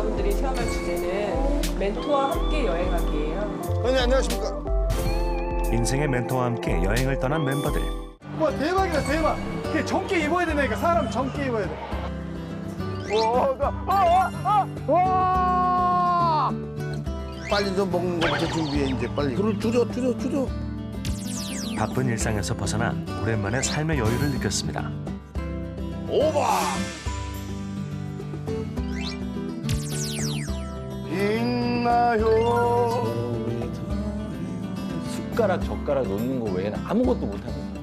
여러분들이 체험할 주제는 멘토와 함께 여행하기예요. 형님 안녕하십니까? 인생의 멘토와 함께 여행을 떠난 멤버들. 와 대박이다 대박. 이게 젊게 입어야 되니까 사람 젊게 입어야 돼. 빨리 좀 먹는 것부터 준비해 이제 빨리. 불을 줄여. 바쁜 일상에서 벗어나 오랜만에 삶의 여유를 느꼈습니다. 오바. 있나요? 숟가락 젓가락 놓는 거 외에는 아무것도 못합니다.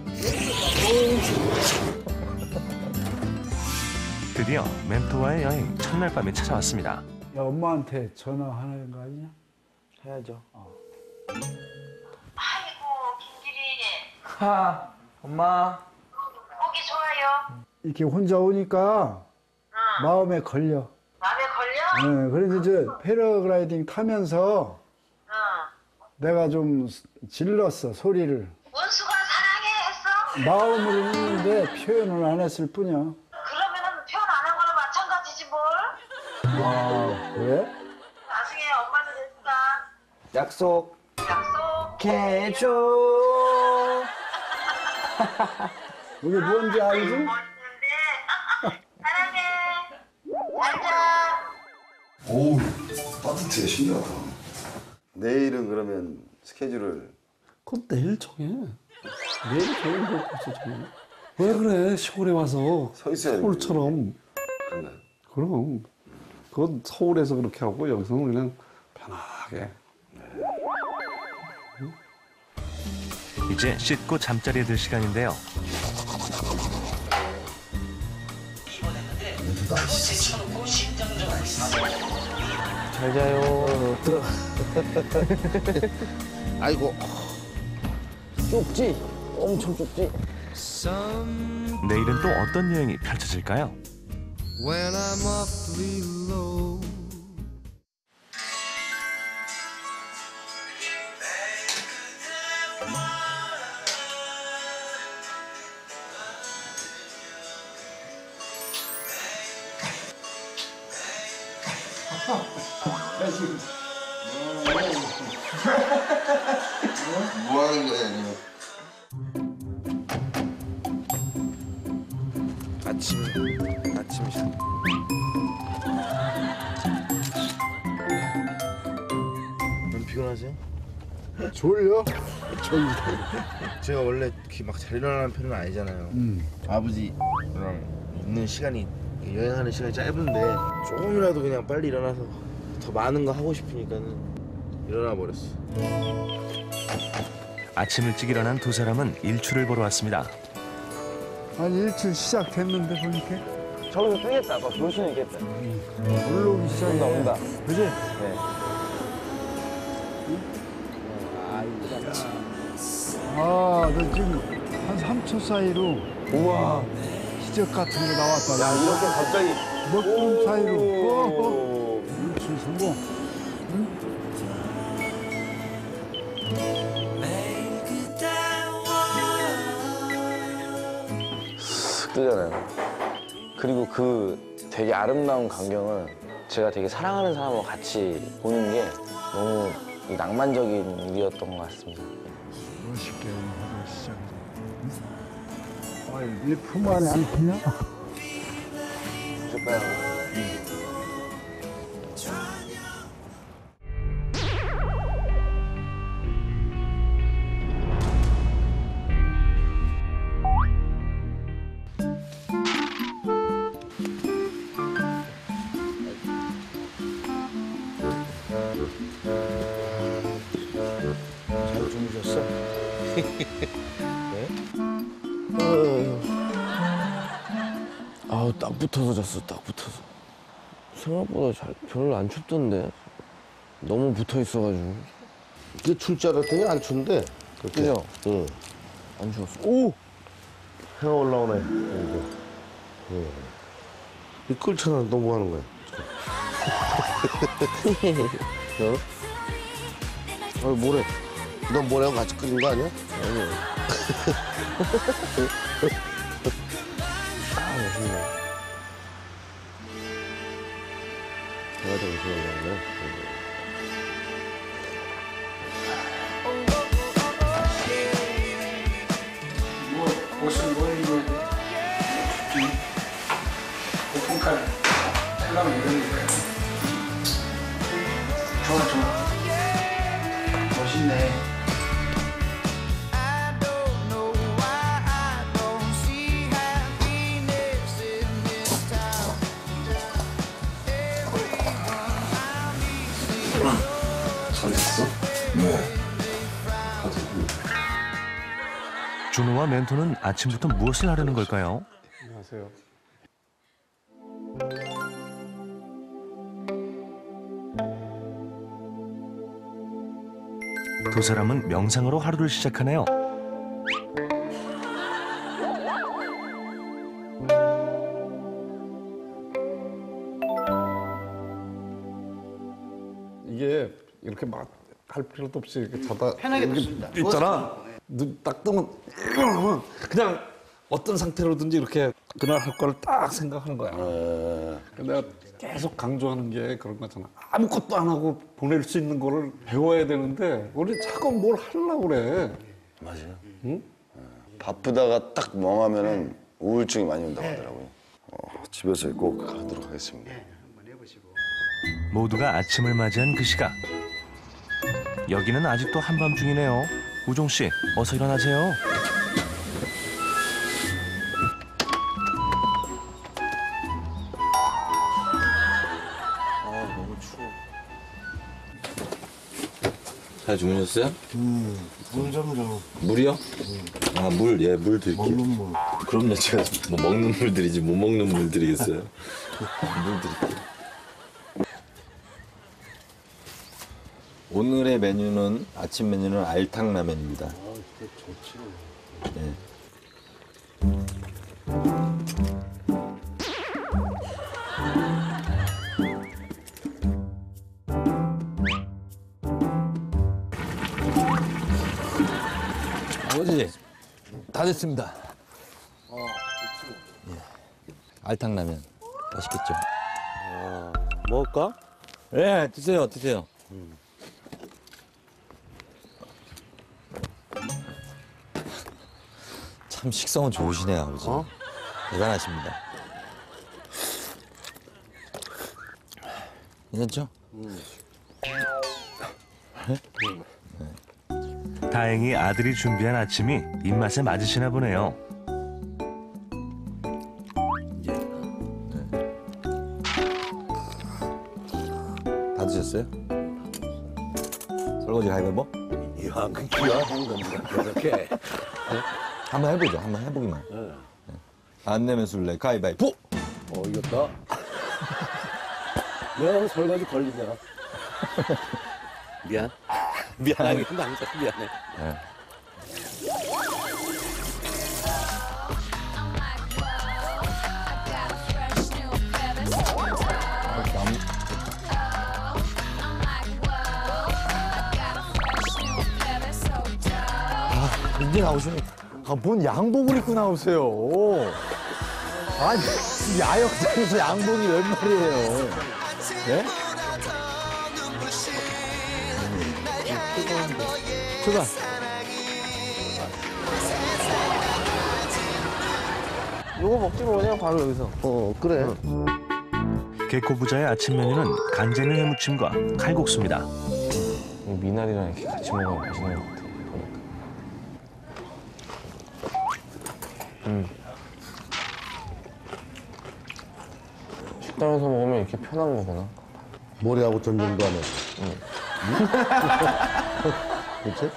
드디어 멘토와의 여행 첫날 밤이 찾아왔습니다. 야 엄마한테 전화하는 거 아니냐? 해야죠. 아이고 김길이 하, 엄마. 보기 좋아요. 이렇게 혼자 오니까 마음에 걸려. 마음에 걸려? 네, 그래서 이제 패러글라이딩 타면서 내가 좀 질렀어 소리를. 원수가 사랑해 했어? 마음으로 했는데 표현을 안 했을 뿐이야. 그러면은 표현 안 한 거랑 마찬가지지 뭘? 아 그래? 나중에 엄마는 됐다. 약속. 약속. 해줘. 이게 뭔지 알지? 멋있는데. 사랑해. 잘자. 오우 따뜻해 신기하다. 내일은 그러면 스케줄을 그럼 내일 정해. 내일 정해 뭐 벌써 정해. 왜 그래 시골에 와서 서 있어야 되는 서울처럼. 그런가요? 그럼 그건 서울에서 그렇게 하고 여기서는 그냥 편하게. 이제 씻고 잠자리에 들 시간인데요. 잘 자요. 아이고 좁지? 엄청 좁지? 내일은 또 어떤 여행이 펼쳐질까요? When I'm awfully low. 뭐 하는 거야 지금? 아침 샷. 안 피곤하세요? 졸려? 제가 원래 이렇게 막 잘 일어나는 편은 아니잖아요. 아버지랑 있는 시간이 여행하는 시간이 짧은데 조금이라도 그냥 빨리 일어나서 더 많은 거 하고 싶으니까는 일어나 버렸어. 아침 일찍 일어난 두 사람은 일출을 보러 왔습니다. 아니 일출 시작됐는데 보니까 저기서 뜨겠다. 아빠 볼 수는 있겠다. 올라오기 시작해. 온다. 그지? 네. 아, 너 지금 한 3초 사이로 우와. 기적 같은 게 나왔다. 야, 이렇게 갑자기. 먹구름 사이로. 일출 성공. 쓱 뜨잖아요. 그리고 그 되게 아름다운 광경을 제가 되게 사랑하는 사람과 같이 보는 게 너무 낭만적인 일이었던 것 같습니다. 멋있게 하루 시작이다. 아, 내품 안에 안 피냐? 줄까요? 잘 주무셨어? 아우, 딱 붙어서 잤어, 딱 붙어서. 생각보다 별로 안 춥던데. 너무 붙어 있어가지고. 그 출 줄 알았더니 안 추운데. 그렇게. 그죠? 응. 안 추웠어. 오! 해가 올라오네. 이 끌잖아. 너 뭐 하는 거야? 어, 뭐래? 너 뭐랑 같이 끓인 거 아니야? 아니. 아, 맛있네. 제가 더 우승한 거예요. 옷을 뭐 입어야 돼? 오픈카를 하려면 이러니까. 좋아, 좋아. 멋있네. 잘 됐어? 네. 준호와 멘토는 아침부터 무엇을 하려는 걸까요? 안녕하세요. 두 사람은 명상으로 하루를 시작하네요. 이게 이렇게 막 할 필요도 없이 이렇게 자다 편하게 이렇게 놓습니다. 있잖아. 눈 딱 뜨면 그냥 어떤 상태로든지 이렇게 그날 할 거를 딱 생각하는 거야. 내가 계속 강조하는 게 그런 거잖아. 아무것도 안 하고 보낼 수 있는 거를 배워야 되는데 우리 자꾸 뭘 하려고 그래. 맞아요. 응? 바쁘다가 딱 멍하면은 우울증이 많이 온다고 하더라고요. 집에서 꼭 하도록 하겠습니다. 모두가 아침을 맞이한 그 시각. 여기는 아직도 한밤중이네요. 우종 씨, 어서 일어나세요. 너무 추워. 잘 주무셨어요? 물 좀 줘. 물이요? 아, 물, 예, 물 드릴게요. 먹는 물. 그럼요, 제가 뭐 먹는 물 드리지 못 먹는 물 드리겠어요? 물 드릴게요. 오늘의 메뉴는 아침 메뉴는 알탕라면입니다. 네. 아버지, 다 됐습니다. 예. 알탕라면 맛있겠죠? 먹을까? 예, 드세요, 드세요. 참 식성은 좋으시네요, 아버지. 대단하십니다. 괜찮죠? 다행히 아들이 준비한 아침이 입맛에 맞으시나 보네요. 다 드셨어요? 설거지 가위바위보? 이야, 그 귀한 겁니다. 그렇게. 한번 해보죠. 한번 해보기만. 네. 안 내면 술래 가위바위보! 이겼다. 내가 설거지 걸리잖아. 미안. 미안하게 항상 미안해. 네. 이제 나오시네. 뭔 양복을 입고 나오세요. 아니, 야영장에서 양복이 웬 말이에요. 예? 출발. 요거 먹지 뭐 그냥 바로 여기서. 그래. 개코 부자의 아침 메뉴는 간장류 해무침과 칼국수입니다. 미나리랑 이렇게 같이 먹으면 맛있는 것 같아. 식당에서 먹으면 이렇게 편한 거구나. 모래하고 전쟁도 안 해. 그치?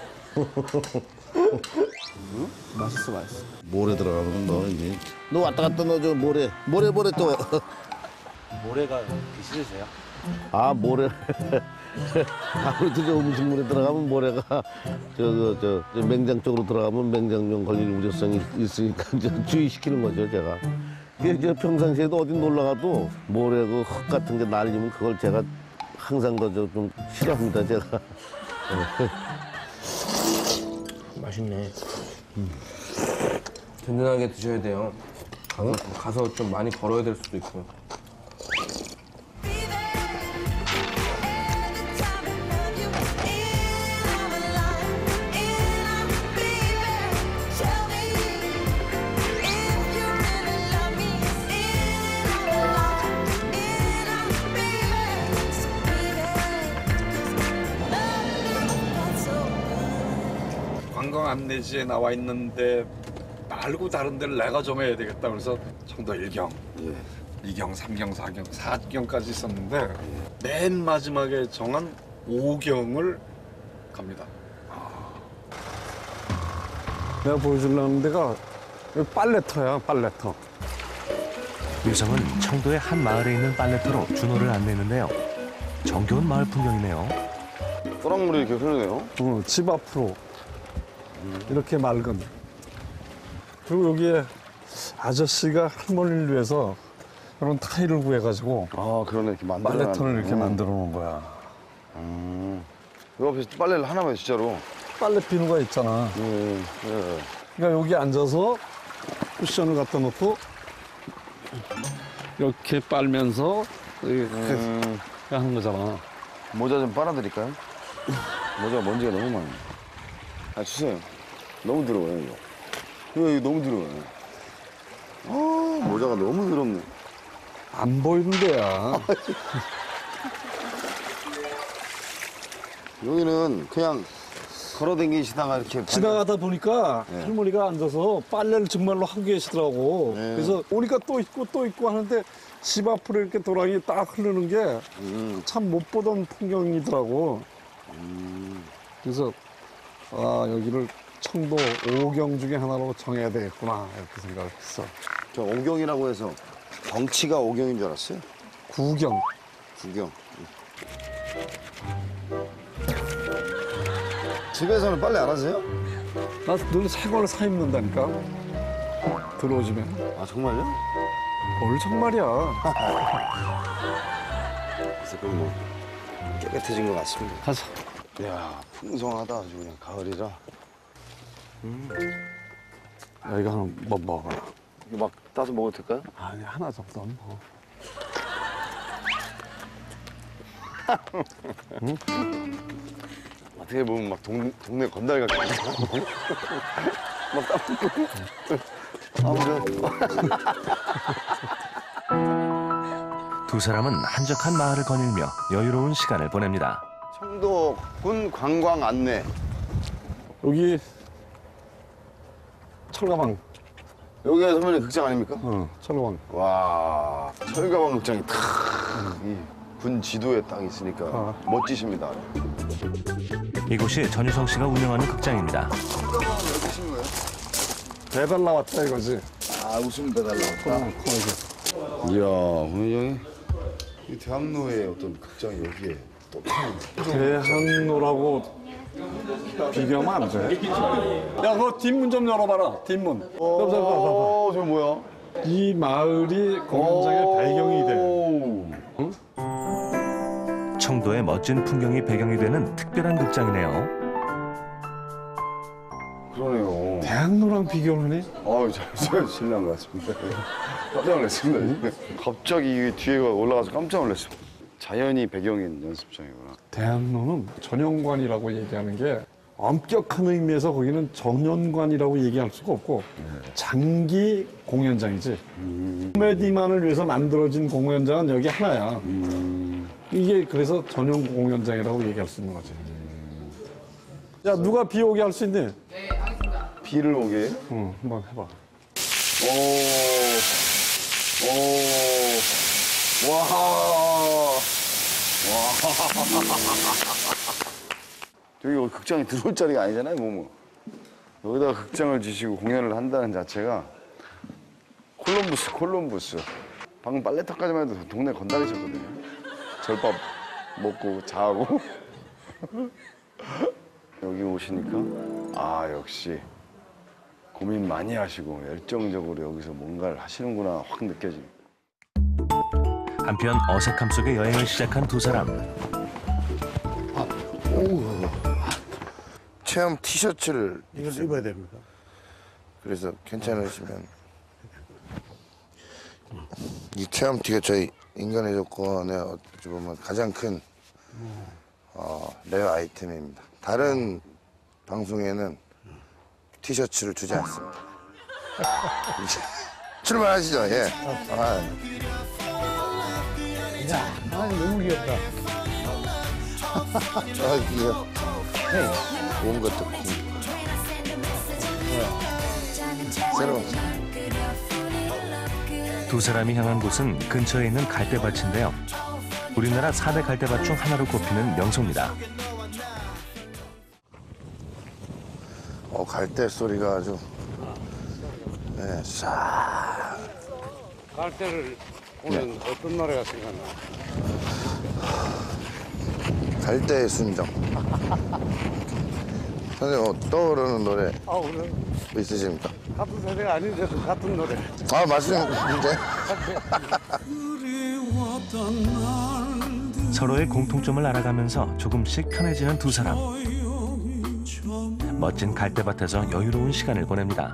맛있어, 맛있어. 모래 들어가면 너 이게. 너 왔다 갔다 넣어줘, 모래. 모래 또. 모래가 싫으세요? 아, 모래. 아무래도 저 음식물에 들어가면 모래가 저 맹장 쪽으로 들어가면 맹장염 걸릴 우려성이 있으니까 이제 주의시키는 거죠, 제가. 이게 저 평상시에도 어디 놀러 가도 모래 그 흙 같은 게 날리면 그걸 제가 항상 좀 싫어합니다, 제가. 맛있네. 든든하게 드셔야 돼요. 가서 좀 많이 걸어야 될 수도 있고. 안내지에 나와 있는데 말고 다른 데를 내가 정해야 되겠다. 그래서 청도 1경, 2경, 3경, 4경, 4경까지 있었는데 맨 마지막에 정한 5경을 갑니다. 내가 보여주려는 데가 빨래터야, 빨래터. 유성은 청도의 한 마을에 있는 빨래터로 준호를 안내했는데요. 정겨운 마을 풍경이네요. 소락물이 이렇게 흐르네요. 집 앞으로 이렇게 맑은. 그리고 여기에 아저씨가 할머니를 위해서 그런 타일을 구해가지고 아, 그러네. 이렇게 만들어. 빨래터를 이렇게 만들어 놓은 거야. 요 앞에서 빨래를 하나만 진짜로. 빨래 비누가 있잖아. 그러니까 여기 앉아서 쿠션을 갖다 놓고 이렇게 빨면서 이렇게 하는 거잖아. 모자 좀 빨아드릴까요? 모자가 먼지가 너무 많아요. 아, 주세요. 너무 더러워요, 이거. 이거 너무 더러워요. 아, 모자가 너무 더럽네. 안 보이는 데야. 여기는 그냥 걸어다니시다가 이렇게. 지나가다 보니까 네. 할머니가 앉아서 빨래를 정말로 하고 계시더라고. 네. 그래서 오니까 또 있고 하는데 집 앞으로 이렇게 도랑이 딱 흐르는 게 참 못 보던 풍경이더라고. 그래서 아, 여기를 청도 5경 중에 하나로 정해야 되겠구나 이렇게 생각을 했어. 저 5경이라고 해서 덩치가 5경인 줄 알았어요. 9경. 9경. 집에서는 빨래 안 하세요? 나 늘 새 걸 사 입는다니까. 들어오시면. 아, 정말요? 뭘 정말이야. 그래서 그럼 뭐 깨끗해진 것 같습니다. 가자. 이야, 풍성하다 아주 그냥 가을이라. 여기가 한번 먹어. 이거 막 따서 먹어도 될까요? 아니, 하나 정도는 뭐. 어떻게 보면 막 동네 건달 같아. 막 따먹고. 두 사람은 한적한 마을을 거닐며 여유로운 시간을 보냅니다. 청도군 관광 안내. 여기 철가방. 여기가 선배님 극장 아닙니까? 철가방. 와, 철가방 극장이 탁. 이 군 지도에 딱 있으니까 멋지십니다. 이곳이 전유성 씨가 운영하는 극장입니다. 철가방 왜 드신 거예요? 배달 나왔다 이거지. 아, 웃음 배달 나왔다. 이야, 오늘 형이 이 대학로의 어떤 극장이 여기에 또 대학로라고 비교하면 안 돼. 야, 그 뒷문 좀 열어봐라. 뒷문. 봐봐. 저 뭐야? 이 마을이 공연장의 배경이 돼. 응? 청도의 멋진 풍경이 배경이 되는 특별한 극장이네요. 그러네요. 대학로랑 비교를 하니? 잘 신난 것 같습니다. 깜짝 놀랐습니다. 갑자기 이 뒤에가 올라가서 깜짝 놀랐어요. 자연이 배경인 연습장이구나. 대학로는 전용관이라고 얘기하는 게 엄격한 의미에서 거기는 정연관이라고 얘기할 수가 없고 장기 공연장이지. 코미디만을 위해서 만들어진 공연장은 여기 하나야. 이게 그래서 전용 공연장이라고 얘기할 수 있는 거지. 야, 누가 비 오게 할 수 있니? 네, 알겠습니다. 비를 오게. 응, 한번 해봐. 여기 극장에 들어올 자리가 아니잖아요, 뭐. 여기다가 극장을 지시고 공연을 한다는 자체가 콜럼부스. 방금 빨래터까지만 해도 동네 건달이셨거든요. 절밥 먹고 자고. 여기 오시니까 아, 역시 고민 많이 하시고 열정적으로 여기서 뭔가를 하시는구나 확 느껴집니다. 한편 어색함 속에 여행을 시작한 두 사람. 체험 티셔츠를 이걸 입어야 됩니다. 그래서 괜찮으시면 이 체험 티가 저희 인간의 조건에 어찌 보면 가장 큰 레어 아이템입니다. 다른 방송에는 티셔츠를 주지 않습니다. 이제 출발하시죠. 예. 너무 귀엽다. 이거 좋은 것도 고 새로운. 두 사람이 향한 곳은 근처에 있는 갈대밭인데요. 우리나라 4대 갈대밭 중 하나로 꼽히는 명소입니다. 갈대 소리가 아주. 네, 싹. 갈대를 보면 어떤 노래가 생각나? 갈대의 순정. 선생님 떠오르는 노래 오늘 있으십니까? 같은 세대가 아닌데도 같은 노래. 말씀인데. 서로의 공통점을 알아가면서 조금씩 편해지는 두 사람. 멋진 갈대밭에서 여유로운 시간을 보냅니다.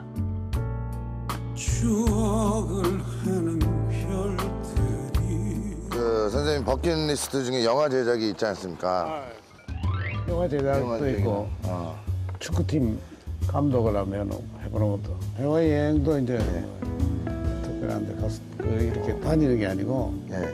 선생님 버킷리스트 중에 영화 제작이 있지 않습니까? 영화 제작도 있고 축구팀 감독을 하면 해보는 것도 해외 여행도 이제 특별한데 가서 이렇게 다니는 게 아니고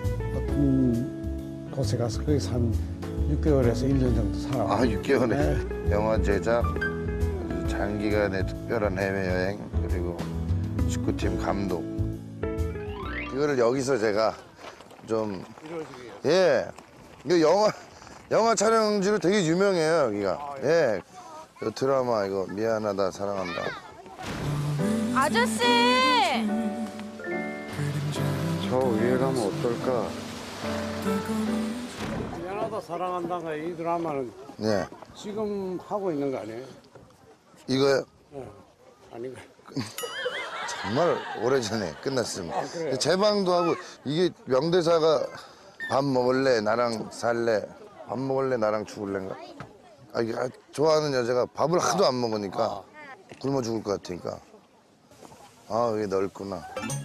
어떤 곳에 가서 거기서 한 6개월에서 1년 정도 살아. 6개월에 영화 제작, 장기간의 특별한 해외여행, 그리고 축구팀 감독. 이거를 여기서 제가 좀 이거 영화 촬영지로 되게 유명해요 여기가. 이 드라마 이거 미안하다 사랑한다. 아저씨! 저 위에 가면 어떨까? 미안하다 사랑한다가 이 드라마는 지금 하고 있는 거 아니에요? 이거요? 아닌가? 정말 오래전에 끝났습니다. 그래요? 제 방도 하고 이게 명대사가 밥 먹을래 나랑 살래 밥 먹을래 나랑 죽을래인가? 이게 좋아하는 여자가 밥을 하도 안 먹으니까 굶어 죽을 것 같으니까 여기 넓구나.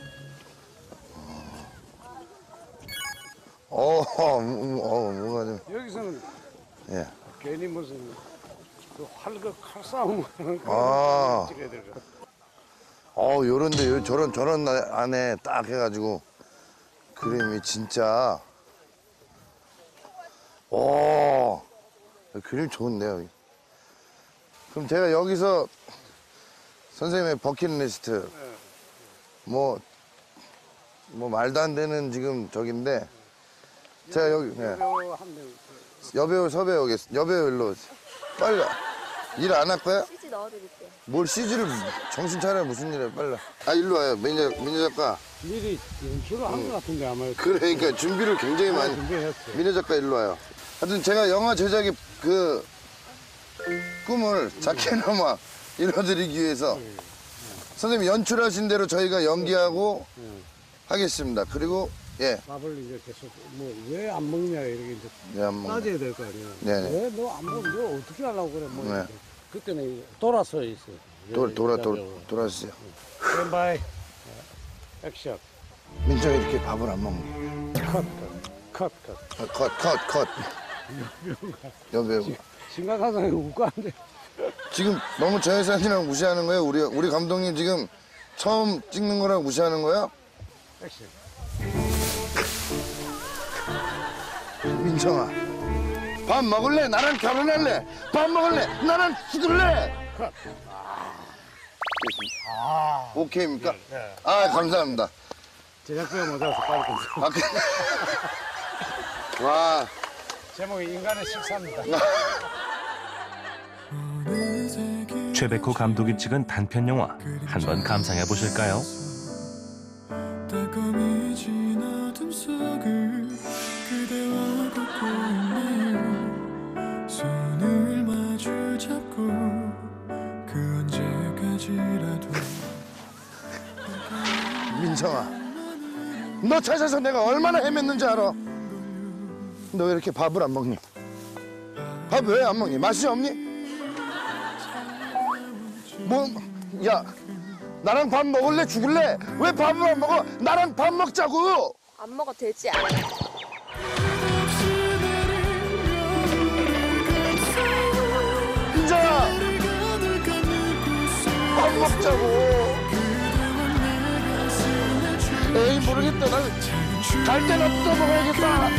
뭐가 좀 여기서는 괜히 무슨 그 활과 칼싸움 하는 찍어야 될 거. 요런데 저런 안에 딱 해가지고 그림이 진짜 그림 좋은데요. 그럼 제가 여기서 선생님의 버킷리스트 뭐 말도 안 되는 지금 저긴데 제가 여기 여배우 섭외하겠습니다. 여배우 일로 오세요. 빨리 일 안 할 거야? CG 넣어드릴게요. 뭘 CG를 정신 차려 무슨 일이야 빨리. 일로 와요 민재 작가. 미리 연출을 한 것 같은데 아마. 그러니까 준비를 굉장히 많이. 준비했어요. 민재 작가 일로 와요. 하여튼 제가 영화 제작의 그 꿈을 작게나마 이뤄드리기 위해서 선생님 연출하신 대로 저희가 연기하고 하겠습니다. 그리고 밥을 이제 계속 뭐 왜 안 먹냐 이렇게 이제 따져야 될 거 아니에요. 왜 너 안 먹으면 너 어떻게 하려고 그래 뭐 이렇게. 그때는 돌아서 있어요. 돌아주세요. 스탠바이 액션. 민정이 이렇게 밥을 안 먹네. 컷. 여배우. 심각하잖아요. 웃고 안 돼. 지금 너무 저 여사님이랑 무시하는 거예요? 우리 감독님 지금 처음 찍는 거랑 무시하는 거예요? 액션. 민정아, 밥 먹을래? 나랑 결혼할래? 밥 먹을래? 나랑 죽을래? 오케이입니까? 감사합니다. 제작비가 모자라서 빨리 끊어. 와. 제목이 인간의 식사입니다. 최백호 감독이 찍은 단편 영화 한번 감상해 보실까요? 민정아, 너 찾아서 내가 얼마나 헤맸는지 알아? 너 왜 이렇게 밥을 안 먹니? 밥 왜 안 먹니? 맛이 없니? 나랑 밥 먹을래? 죽을래? 왜 밥을 안 먹어? 나랑 밥 먹자고! 안 먹어 되지 않아. 민정아! 밥 먹자고! 에이 모르겠다. 난 갈 때나 뜯어 먹어야겠다.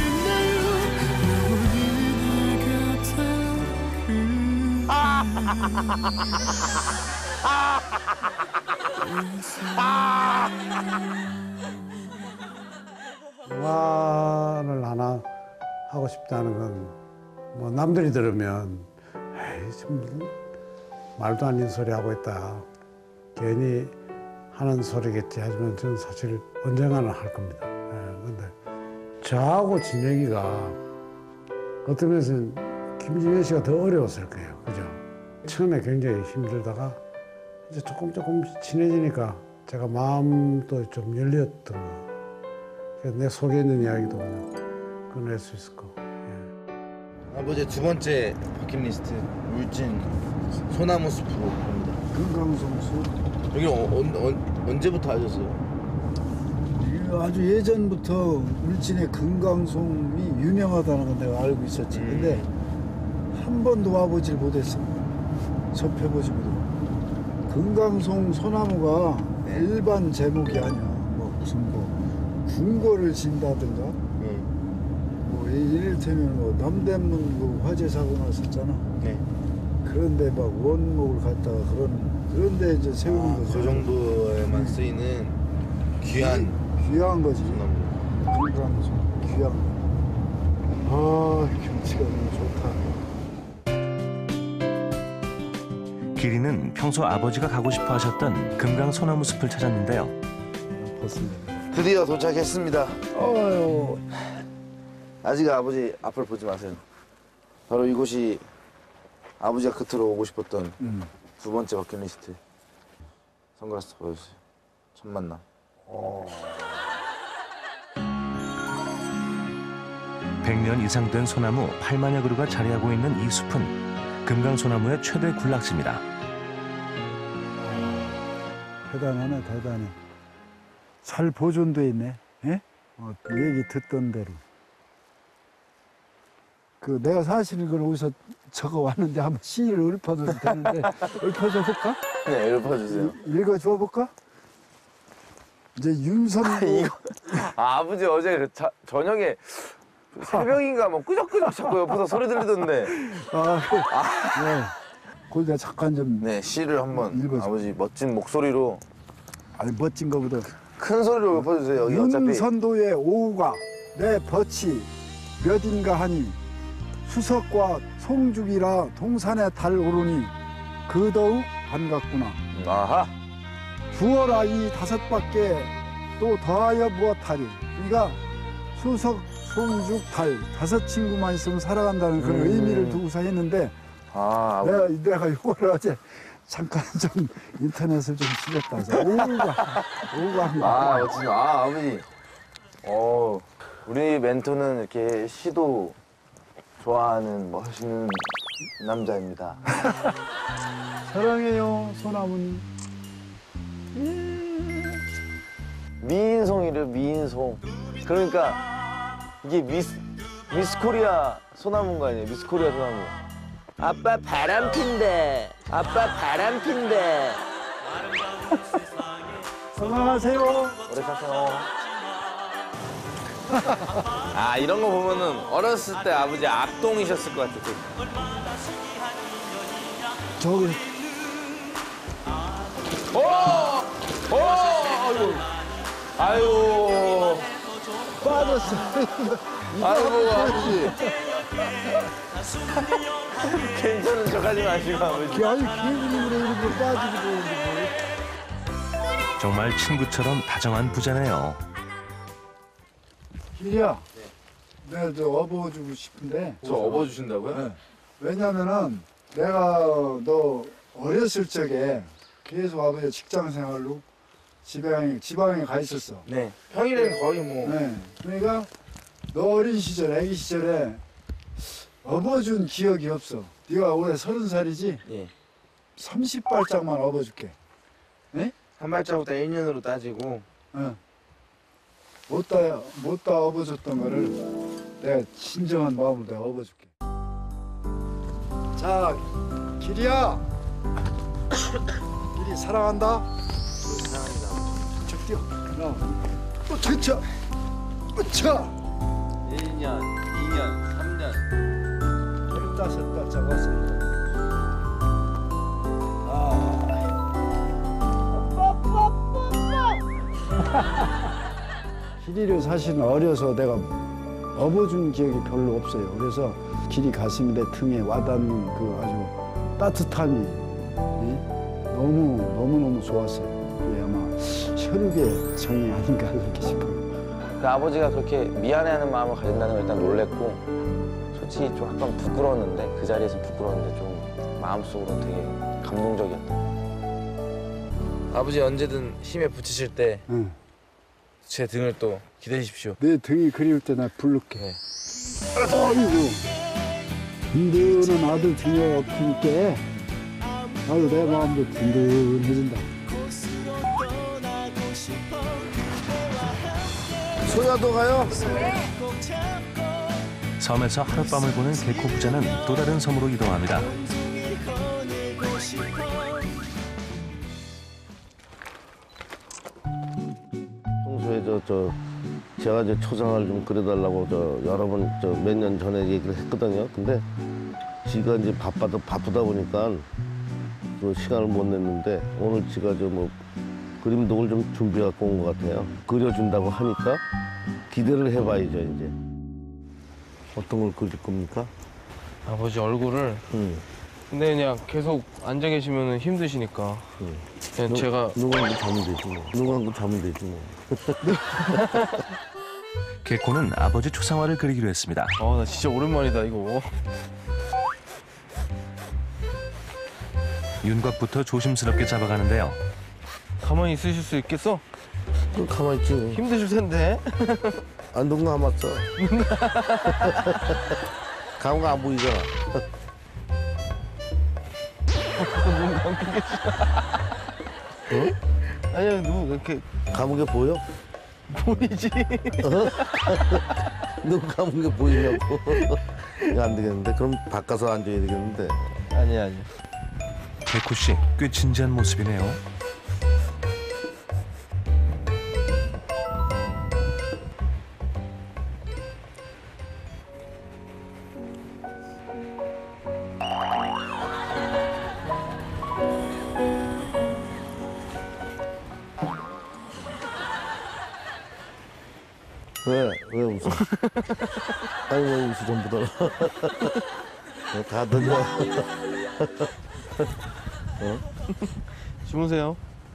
영화를 하나 하고 싶다는 건 뭐 남들이 들으면 에이 좀 말도 안 되는 소리 하고 있다. 괜히 하는 소리겠지 하지만 저는 사실 언젠가는 할 겁니다. 근데 저하고 진혁이가 어떤 면에서는 김진현 씨가 더 어려웠을 거예요. 그죠? 처음에 굉장히 힘들다가 이제 조금 친해지니까 제가 마음도 좀 열렸던 거. 그래서 내 속에 있는 이야기도 그냥 꺼낼 수 있을 거고. 아버지 두 번째 버킷리스트 울진 소나무 숲으로 갑니다. 금강송수. 여기 언제부터 하셨어요? 아주 예전부터 울진의 금강송이 유명하다는 건 내가 알고 있었지. 근데 한 번도 와보질 못했어. 접해보지 못하고. 금강송 소나무가 일반 제목이 아니야. 뭐 무슨 뭐 궁궐을 진다든가. 뭐 이를테면 뭐 남대문 그 화재 사고 났었잖아. 그런데 막 원목을 갖다가 그런데 이제 세우는 거지. 그 정도에만 쓰이는 귀한 거지. 금강송 귀한 거. 아 경치가 너무 좋다. 기리는 평소 아버지가 가고 싶어 하셨던 금강 소나무 숲을 찾았는데요. 드디어 도착했습니다. 어휴. 아직 아버지 앞을 보지 마세요. 바로 이곳이 아버지가 끝으로 오고 싶었던 두 번째 버킷리스트. 선글라스 보여주세요. 첫 만남. 100년 이상 된 소나무 8만여 그루가 자리하고 있는 이 숲은 금강소나무의 최대 군락지입니다. 대단하네, 대단해. 잘 보존돼 있네. 예? 얘기 듣던 대로. 내가 사실 이걸 어디서 적어 왔는데 한번 시를 읊어줘도 되는데 읊어줘 볼까? 네, 읊어주세요. 읽어줘 볼까? 이제 윤선도 아버지 어제 저녁에 새벽인가 뭐 끄적끄적 자꾸 옆에서 소리 들리던데. 네. 그걸 내가 잠깐 좀. 네, 시를 한번 읽어줘. 아버지 멋진 목소리로. 아니 멋진 거보다 큰 소리로 읊어주세요. 여기 어차피. 윤선도의 오후가 내 덫이 몇인가 하니 수석과 송죽이라 동산에 달 오르니 그더욱 반갑구나. 아하. 두어라 이 다섯밖에 또 더하여 무엇하리. 그러니까 수석, 송죽, 달 다섯 친구만 있으면 살아간다는 그런 의미를 두고서 했는데 내가 이걸 어제 잠깐 좀 인터넷을 좀 실렸다서 오후가 합니다. 아버지. 우리 멘토는 이렇게 시도 좋아하는 멋있는 남자입니다. 사랑해요, 소나무님. 미인송이래요, 미인송. 그러니까 이게 미스 코리아 소나무인 거 아니에요? 미스 코리아 소나무. 아빠 바람핀데. 아빠 바람핀데. 건강하세요. 오래 사세요. 이런 거 보면은 어렸을 때 아버지 악동이셨을 것 같아. 저기. 아유. 빠졌어. 아이고, 아버지. 괜찮은 척 하지 마시고, 아버지. 아니, 기분으로 이렇게 빠지고. 정말 친구처럼 다정한 부자네요. 기리야, 내가 저 업어주고 싶은데. 저 업어주신다고요? 네. 왜냐면은 내가 너 어렸을 적에 계속 아버지 직장 생활로 지방에 가 있었어. 네. 평일에는 거의 뭐. 네. 그러니까 너 어린 시절, 아기 시절에 업어준 기억이 없어. 네가 올해 30살이지? 예. 30발짝만 업어줄게. 네? 한 발자국당 1년으로 따지고. 응. 못다 업어줬던 거를 내가 진정한 마음으로 내가 업어줄게. 자, 기리야. 기리 사랑한다. 사랑합니다. 쭉 뛰어. 으차. 으차. 1년, 2년, 3년. 15발짝 왔습니다. 길이를 사실은 어려서 내가 업어준 기억이 별로 없어요. 그래서 길이 가슴에 내 등에 와닿는 그 아주 따뜻함이 너무 좋았어요. 그게 아마 혈육의 정이 아닌가 그렇게 싶어요. 그 아버지가 그렇게 미안해하는 마음을 가진다는 걸 일단 놀랬고 솔직히 좀 약간 부끄러웠는데 그 자리에서 부끄러웠는데 좀 마음속으로 되게 감동적이었다. 아버지 언제든 힘에 부치실 때 제 등을 또 기대십시오. 내 등이 그리울 때 나 부를게. 네. 아이고 든든한 아들 등에 엎으니까 나도 내 마음도 든든해진다. 소야도 가요? 섬에서 하룻밤을 보낸 개코 부자는 또 다른 섬으로 이동합니다. 평소에 제가 이제 초상화를 좀 그려달라고 여러 번 몇 년 전에 얘기를 했거든요. 근데 지가 이제 바쁘다 보니까 그 시간을 못 냈는데 오늘 지가 뭐 그림독을 좀 준비해 갖고 온 것 같아요. 그려준다고 하니까 기대를 해봐야죠 이제. 어떤 걸 그릴 겁니까? 아버지 얼굴을. 근데 그냥 계속 앉아 계시면 힘드시니까. 그냥 제가 누구 한 거 자면 되지 뭐. 누구 한 거 자면 되지 뭐. 개코는 아버지 초상화를 그리기로 했습니다. 나 진짜 오랜만이다 이거. 윤곽부터 조심스럽게 잡아가는데요. 가만히 있으실 수 있겠어? 가만히 있지. 힘드실 텐데. 눈 감았어. 감은 안 보이잖아. 눈 감고 계시나? 아니야, 누구 이렇게 감은 게 보여? 보이지. 눈 감은 게 보이냐고. 이거 안 되겠는데? 그럼 바꿔서 앉아야 되겠는데. 아니야. 개코 씨, 꽤 진지한 모습이네요. 왜 웃어? 아니 왜 웃어 전부 다. 다 들려. 주무세요.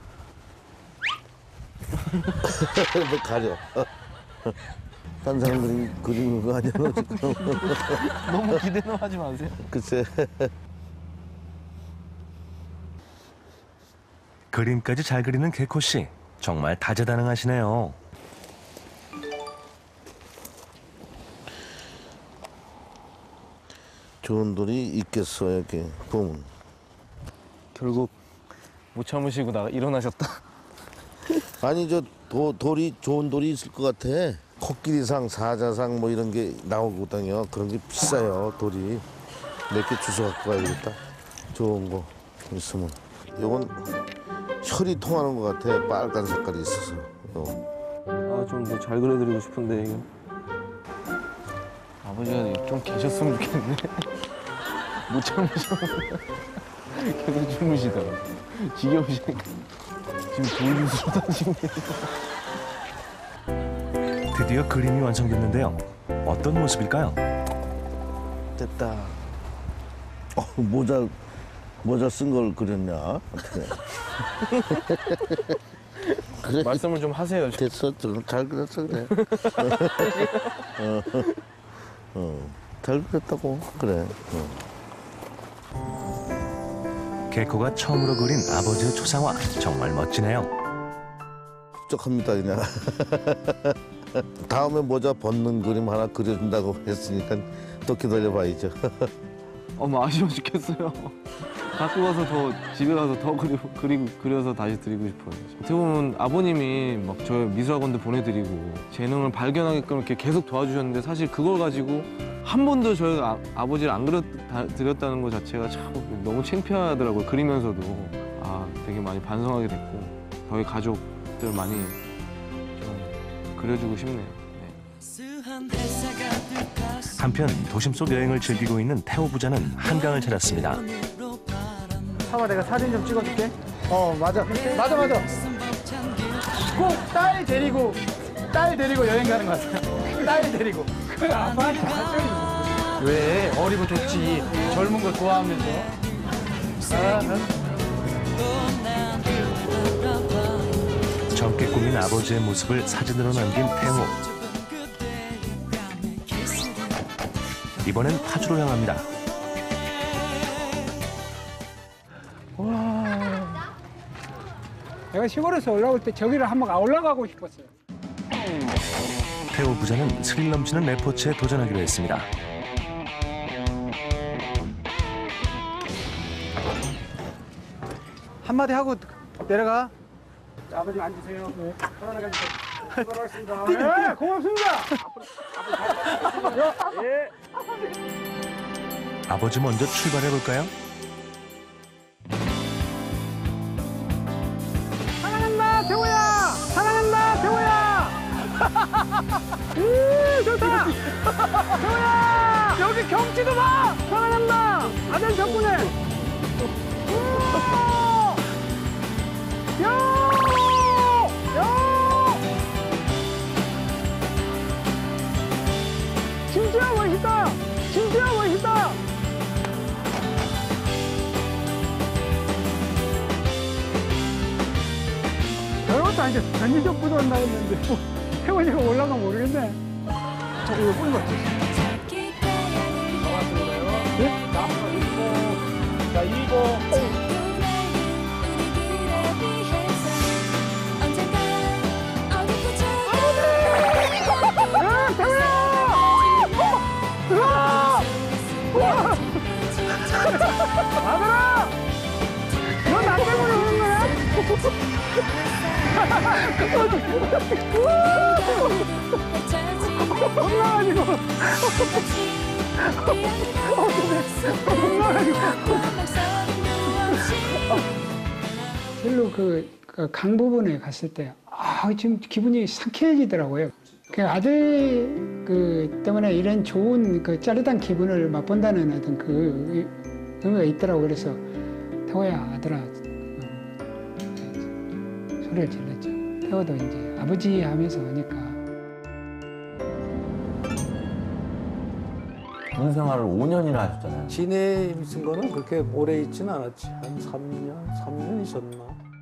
너 가려. 딴 사람 그리는 거 아니야 너 지금. 너무 기대는 하지 마세요. 글쎄. 그림까지 잘 그리는 개코 씨, 정말 다재다능하시네요. 좋은 돌이 있겠어 여기 보면. 결국 못 참으시고 일어나셨다. 아니 돌이 좋은 돌이 있을 것 같아. 코끼리상, 사자상 뭐 이런 게 나오거든요. 그런 게 비싸요 돌이. 몇 개 주워 갖고 가야겠다. 좋은 거 있으면. 이건 혈이 통하는 것 같아. 빨간 색깔이 있어서. 좀 더 잘 그려드리고 싶은데 이거. 아버지가 좀 계셨으면 좋겠네. 못 참으셔. 계속 주무시더라고. 지겨우시니까. 지금 돌주스로 다니시고 드디어 그림이 완성됐는데요. 어떤 모습일까요? 됐다. 모자 쓴 걸 그렸냐? 어떻게? 그래. 말씀을 좀 하세요. 됐어, 잘 그렸어 그래. 잘 그렸다고 그래. 개코가 처음으로 그린 아버지의 초상화, 정말 멋지네요. 훌쩍합니다 그냥. 다음에 모자 벗는 그림 하나 그려준다고 했으니까 또 기다려봐야죠. 아쉬워 죽겠어요. 갖고 가서 집에 가서 더 그려서 다시 드리고 싶어요. 어떻게 보면 아버님이 막 저 미술학원도 보내드리고 재능을 발견하게끔 이렇게 계속 도와주셨는데 사실 그걸 가지고 한 번도 저희가 아버지를 안 그려드렸다는 것 자체가 참 너무 창피하더라고요. 그리면서도 되게 많이 반성하게 됐고 저희 가족들 많이 좀 그려주고 싶네요. 한편 도심 속 여행을 즐기고 있는 태호 부자는 한강을 찾았습니다. 사마 내가 사진 좀 찍어줄게. 맞아. 꼭 딸 데리고 여행 가는 것 같아요. 딸 데리고. 그 아빠한테 하셔야죠. 왜? 어리고 좋지. 젊은 거 좋아하면서. 젊게 꾸민 아버지의 모습을 사진으로 남긴 태호. 이번엔 파주로 향합니다. 와, 내가 시골에서 올라올 때 저기를 한번 올라가고 싶었어요. 태호 부자는 스릴 넘치는 레포츠에 도전하기로 했습니다. 한마디 하고 내려가. 아버님 앉으세요. 편안하게 앉으세요. 고맙습니다. 네, 고맙습니다. 예. 아버지 먼저 출발해볼까요? 사랑한다, 태호야. 사랑한다, 태호야. 좋다. 태호야. 여기 경치도 봐. 사랑한다. 아들 덕분에. 야! 진짜 멋있다! 진짜 멋있다! 별것도 아닌데 전지적 부도한다 했는데 뭐 태원이가 올라가면 모르겠네. 저 이거 뿌린 거 같아. 네? 자, 이거. 아들아! 너 나 때문에 우는 거야? 혼나가지고. 실로 그 강 부분에 갔을 때, 지금 기분이 상쾌해지더라고요. 그 아들 때문에 이런 좋은 짜릿한 기분을 맛본다는 어떤 그 의미가 있더라고. 그래서 태호야, 아들아, 소리를 질렀죠. 태호도 이제 아버지 하면서 오니까. 군 생활을 5년이나 하셨잖아요. 진해에 있은 거는 그렇게 오래 있지는 않았지. 한 3년 있었나.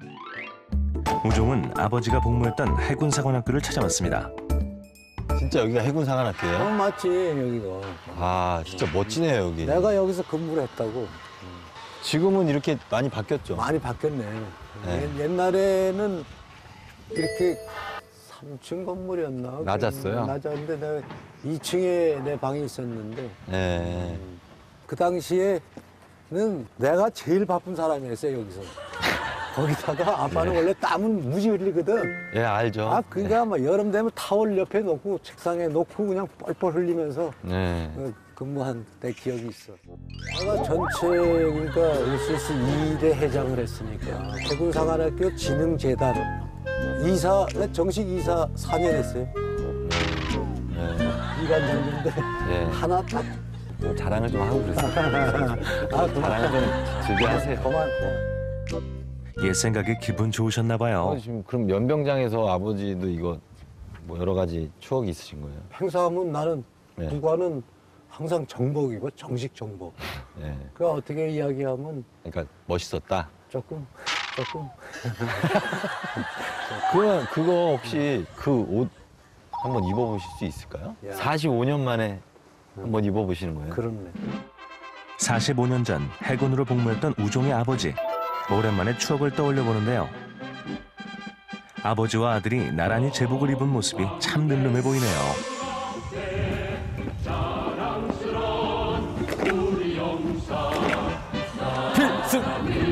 우종은 아버지가 복무했던 해군사관학교를 찾아왔습니다. 진짜 여기가 해군사관학교예요? 맞지, 여기가. 아, 진짜 멋지네요, 여기. 내가 여기서 근무를 했다고. 지금은 이렇게 많이 바뀌었죠? 많이 바뀌었네. 네. 옛날에는 이렇게 3층 건물이었나? 낮았어요? 낮았는데 내가 2층에 내 방이 있었는데 네. 그 당시에는 내가 제일 바쁜 사람이었어요, 여기서. 거기다가 아빠는 원래 땀은 무지 흘리거든. 예, 알죠. 그러니까 막 여름 되면 타월 옆에 놓고 책상에 놓고 그냥 뻘뻘 흘리면서 네. 근무한 내 기억이 있어. 내가 전체 그러니까 UCS 2대 회장을 했으니까 해군사관학교 진흥재단 이사, 정식 이사 4년 했어요. 이관장인데 하나 딱 자랑을 좀 하고 그랬어요. 자랑을 좀 즐겨하세요. 그만. 옛 생각에 기분 좋으셨나 봐요. 지금 그럼 연병장에서 아버지도 이거 뭐 여러 가지 추억이 있으신 거예요? 행사하면 나는 부관은 항상 정복이고 정식 정복. 네. 그 어떻게 이야기하면 그러니까 멋있었다. 조금. 그거 혹시 그 옷 한번 입어보실 수 있을까요? 45년 만에 한번 입어보시는 거예요? 그렇네. 45년 전 해군으로 복무했던 우종의 아버지. 오랜만에 추억을 떠올려 보는데요. 아버지와 아들이 나란히 제복을 입은 모습이 참 늠름해 보이네요. 필승!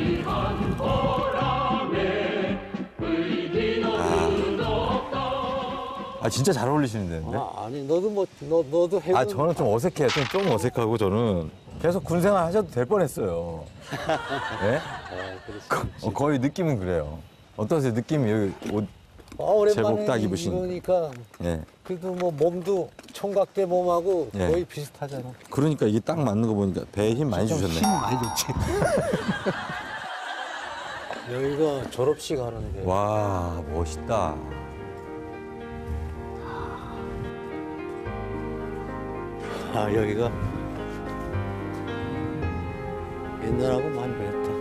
진짜 잘 어울리시는데. 아니 너도 너도 해군. 저는 좀 어색해요. 좀 어색하고 저는 계속 군생활 하셔도 될 뻔했어요. 네? 거의 느낌은 그래요. 어떠세요? 느낌이 여기 옷 제복 딱 입으신. 그러니까 네. 그래도 뭐 몸도 총각대 몸하고 네. 거의 비슷하잖아. 그러니까 이게 딱 맞는 거 보니까 배에 힘 많이 주셨네. 힘 많이 줬지. 여기가 졸업식 하는데. 와, 멋있다. 아, 여기가 옛날하고 많이 변했다.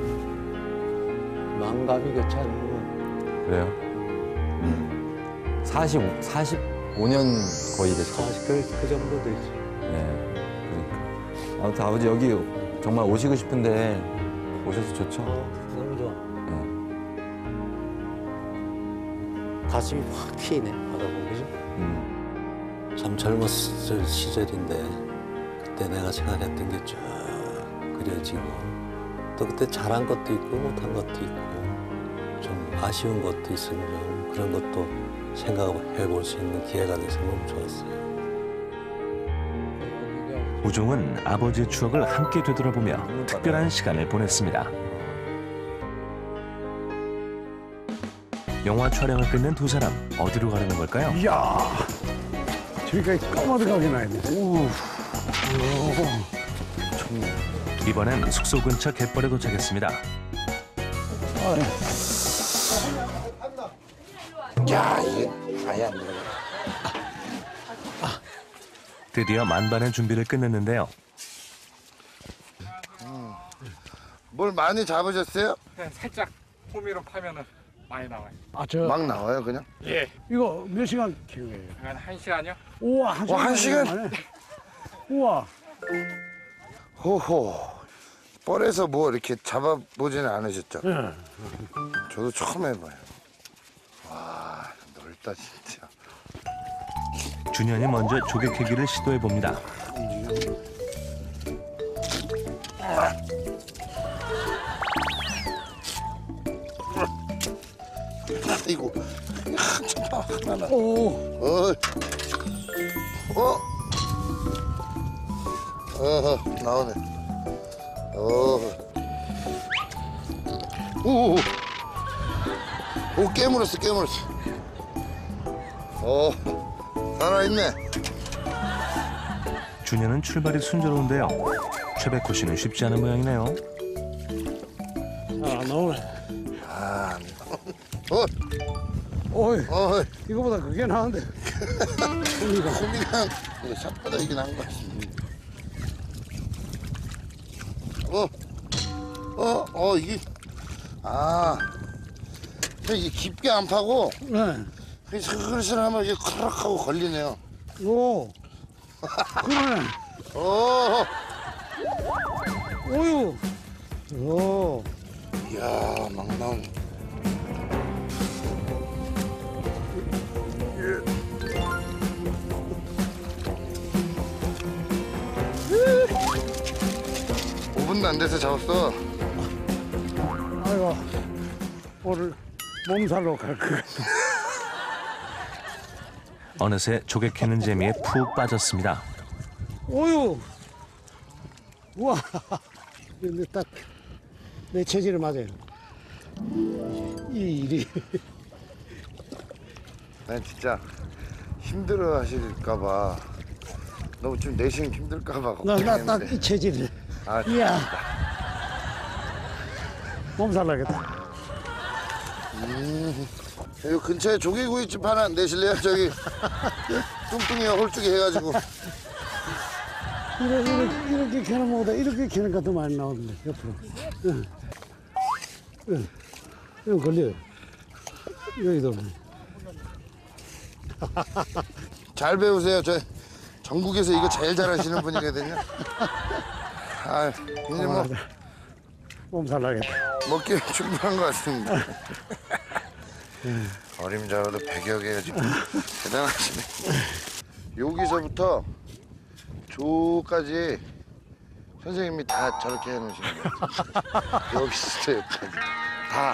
망감이 교차하는 그래요? 45년 거의 됐죠. 그 정도 되지. 네, 그러니까. 아무튼 아버지 여기 정말 오시고 싶은데 오셔서 좋죠? 너무 좋아. 네. 가슴이 확 트이네, 하다 보면, 그죠? 참 젊었을 시절인데 그때 내가 생각했던 게 쭉 그려지고 또 그때 잘한 것도 있고 못한 것도 있고 좀 아쉬운 것도 있으면 좀 그런 것도 생각해 볼 수 있는 기회가 돼서 너무 좋았어요. 우종은 아버지의 추억을 함께 되돌아보며 특별한 시간을 보냈습니다. 영화 촬영을 끝낸 두 사람 어디로 가려는 걸까요? 이야, 저기까지 까마득하게 나야 돼. 오. 이번엔 숙소 근처 갯벌에 도착했습니다. 야, 이게 아예 안 들어가. 드디어 만반의 준비를 끝냈는데요. 뭘 많이 잡으셨어요? 그냥 살짝 호미로 파면은 많이 나와요. 아, 저 막 나와요, 그냥? 예. 이거 몇 시간 키우게요? 한 1시간이요? 우와, 한 시간. 시간? 우와. 호호. 뻘에서 뭐 이렇게 잡아보지는 않으셨죠? 네. 저도 처음 해봐요. 와, 넓다 진짜. 준현이 먼저 조개 캐기를 시도해 봅니다. 아이고, 한참 하나. 오. 어허, 나오네. 오, 깨물었어. 살아있네. 준현은 출발이 순조로운데요. 최백호 씨는 쉽지 않은 모양이네요. 아, 나오네. 어이, 이거보다 그게 나은데. 호미가 샷보다 이게 나은 것 같습니다. 이게 이게 깊게 안 파고 슬슬하면 이게 크락하고 걸리네요. 오, 그러네. 오유. 오. 이야, 막 나오네. 도 안 돼서 잡았어. 아이고, 오늘 몸살로 갈 것 같아. 어느새 조개 캐는 재미에 푹 빠졌습니다. 오유. 우와. 근데 딱 내 체질에 맞아요. 이 일이. 난 진짜 힘들어 하실까봐 너무 좀 내심 힘들까봐 걱정했는데. 나 딱 이 체질이네. 이야. 몸살 나겠다. 여기 근처에 조개구이집 하나 내실래요? 저기 뚱뚱이가 홀쭉이 해가지고. 이렇게 캐는 것보다 이렇게 캐는 것도 많이 나오는데 옆으로. 이거 걸려요. 여기도. 잘 배우세요. 저 전국에서 이거 제일 잘하시는 분이거든요. 아, 이제 뭐 몸살 나겠다. 먹기는 충분한 것 같습니다. 어림잡아도 100여 개가 지금 대단하시네. 여기서부터 저까지 선생님이 다 저렇게 해놓으시는 거예요. 여기서 여기까지 다.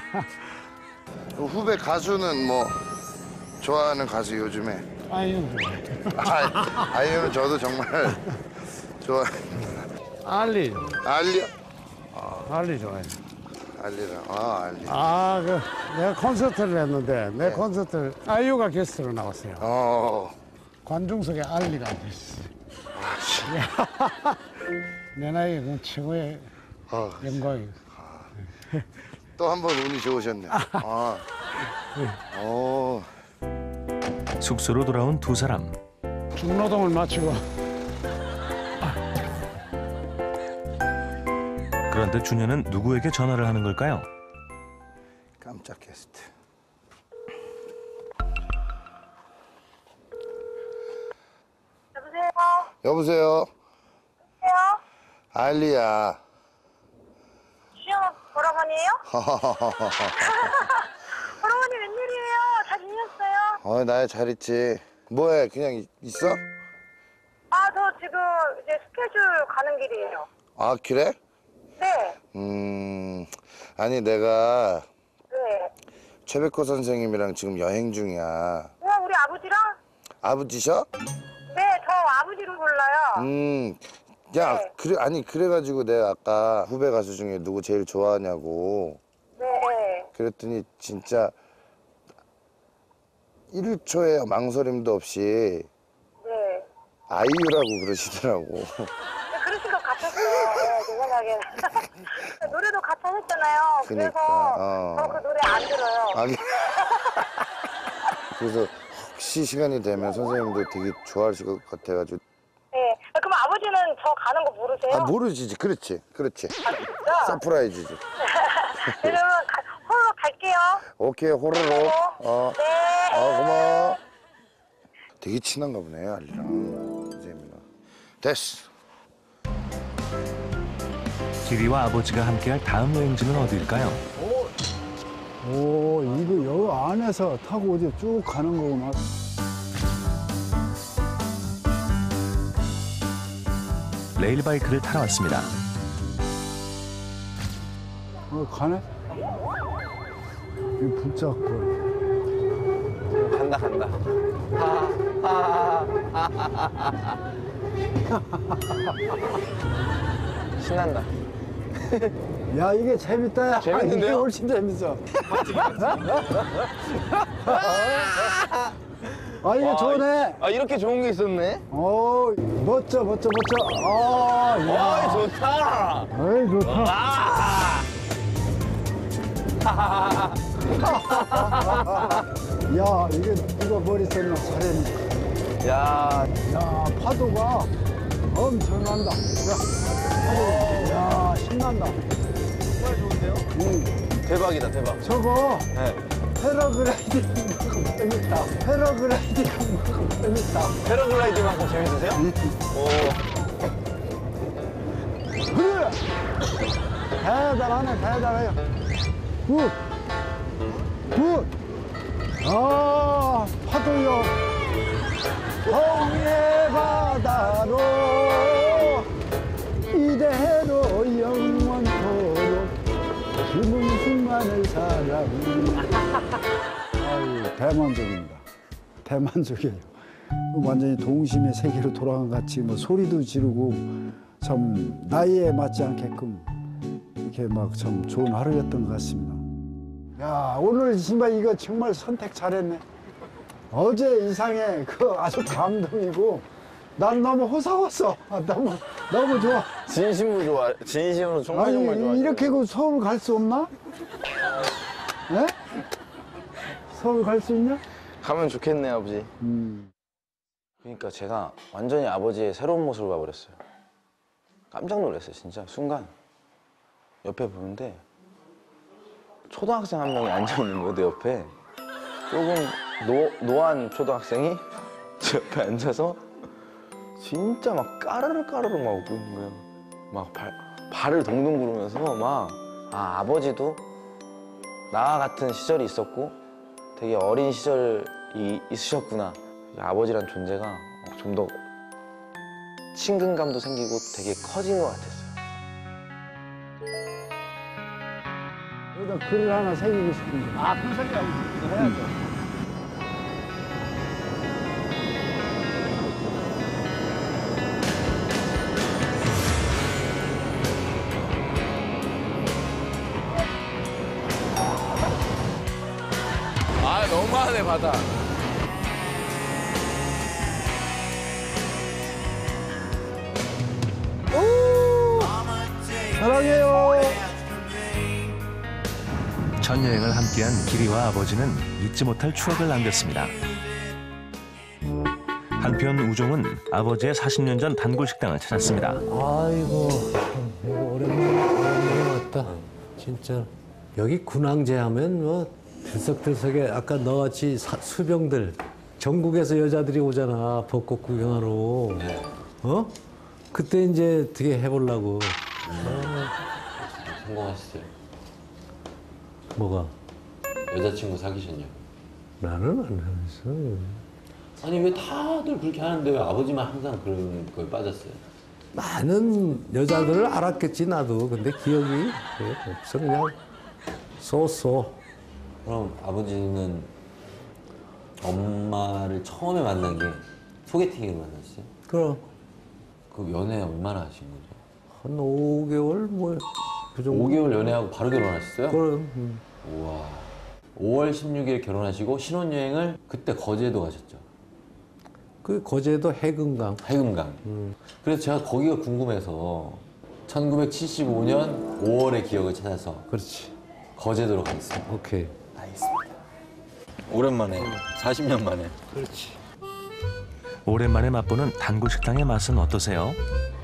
그 후배 가수는 뭐 좋아하는 가수 요즘에? 아이유. 아이유는 저도 정말 좋아합니다. 알리. 알리요? 알리 좋아해. 알리라. 알리. 내가 콘서트를 했는데 내 콘서트 아이유가 게스트로 나왔어요. 관중석에 알리가 앉아있어. 내 나이에 그 최고의 영광이에요. 또 한 번 운이 좋으셨네. 숙소로 돌아온 두 사람. 중노동을 마치고 그런데 준현은 누구에게 전화를 하는 걸까요? 깜짝 게스트. 여보세요? 알리야. 주영 오라버니예요? 오라버니 웬일이에요? 잘 지냈어요? 나야 잘 있지. 뭐해? 그냥 있어? 아, 저 지금 이제 스케줄 가는 길이에요. 아, 그래? 네. 아니 내가 네. 최백호 선생님이랑 지금 여행 중이야. 우리 아버지랑? 아버지셔? 네, 저 아버지로 불러요. 야, 네. 그래가지고 내가 아까 후배 가수 중에 누구 제일 좋아하냐고. 네. 그랬더니 진짜 1초의 망설임도 없이 네. 아이유라고 그러시더라고. 그러신 것 같았어요. 네, 제 생각에는. 노래도 같이 하셨잖아요. 그래서 저 그 노래 안 들어요. 그래서 혹시 시간이 되면 선생님도 되게 좋아하실 것 같아가지고. 네. 그럼 아버지는 저 가는 거 모르세요? 모르지. 그렇지. 아, 진짜? 서프라이즈지. 그러면 홀로 갈게요. 오케이, 호로로. 네. 고마워. 되게 친한가 보네, 알리랑. 선생님이랑. 됐어. 기리와 아버지가 함께할 다음 여행지는 어디일까요? 오, 이거 여기 안에서 타고 어디 쭉 가는 거구나. 레일바이크를 타러 왔습니다. 가네? 이 붙잡고. 간다. 신난다. 야, 이게 재밌다. 재밌는데요? 이게 훨씬 재밌어. 이게 좋네. 이렇게 좋은 게 있었네? 멋져. 야. 좋다. 어이, 좋다. 야, 이거 머리 썼나 잘했네. 야, 파도가 엄청난다. 야, 신난다. 정말 좋은데요? 대박이다, 대박. 저거 네. 패러글라이딩만큼 재밌다. 패러글라이딩만큼 재밌다. 패러글라이딩만큼 재밌으세요? 그래! 대단해요. 굿! 파도요. 동해 바다로 이대로 영원토록 힘은 순간을 사랑이. 대만족입니다. 대만족이에요. 완전히 동심의 세계로 돌아간 것 같이 소리도 지르고 참 나이에 맞지 않게끔 이렇게 막 참 좋은 하루였던 것 같습니다. 야, 오늘 정말 이거 정말 선택 잘했네. 어제 이상의 아주 감동이고 난 너무 호사웠어. 너무 좋아. 진심으로 정말 좋아. 이렇게 서울 갈 수 없나? 네? 서울 갈 수 있냐? 가면 좋겠네, 아버지. 그러니까 제가 완전히 아버지의 새로운 모습을 봐버렸어요. 깜짝 놀랐어요, 진짜. 순간. 옆에 보는데 초등학생 한 명이 앉아있는 거예요, 내 옆에. 조금 노한 초등학생이 제 옆에 앉아서 진짜 막 까르르 막 웃고 있는 거예요. 막 발을 동동 구르면서 막 아버지도 나와 같은 시절이 있었고 되게 어린 시절이 있으셨구나. 아버지란 존재가 좀 더 친근감도 생기고 되게 커진 것 같았어요. 여기다 글을 하나 새기고 싶은데. 글 새겨야지. 해야죠. 너무하네, 바다. 사랑해요. 함께한 기리와 아버지는 잊지 못할 추억을 남겼습니다. 한편 우종은 아버지의 40년 전 단골 식당을 찾았습니다. 아이고, 이거 오랜만에 왔다. 진짜 여기 군항제 하면 뭐 들썩들썩해. 아까 너같이 수병들 전국에서 여자들이 오잖아, 벚꽃 구경하러. 어? 그때 이제 어떻게 해보려고. 성공하셨어요? 뭐가? 여자친구 사귀셨냐고. 나는 안 했어. 아니 왜 다들 그렇게 하는데 왜 아버지만 항상 그런 거에 빠졌어요? 많은 여자들을 알았겠지 나도. 근데 기억이 없어. 그냥 쏘쏘. 그럼 아버지는 엄마를 처음에 만난 게 소개팅으로 만났어요? 그럼. 그 연애 얼마나 하신 거죠? 한 5개월 뭐 그 정도. 5개월 연애하고 바로 결혼하셨어요? 그럼. 우와. 5월 16일 결혼하시고 신혼여행을 그때 거제도 가셨죠? 그 거제도 해금강. 해금강. 그래서 제가 거기가 궁금해서 1975년 5월의 기억을 찾아서 그렇지. 거제도로 가겠습니다. 오케이. 알겠습니다. 오랜만에 40년 만에. 그렇지. 오랜만에 맛보는 단골 식당의 맛은 어떠세요?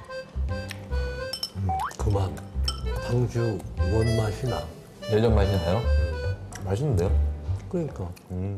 그만. 당주 뭔 맛이 나. 예전 맛이 나요? 맛있는데요? 그러니까.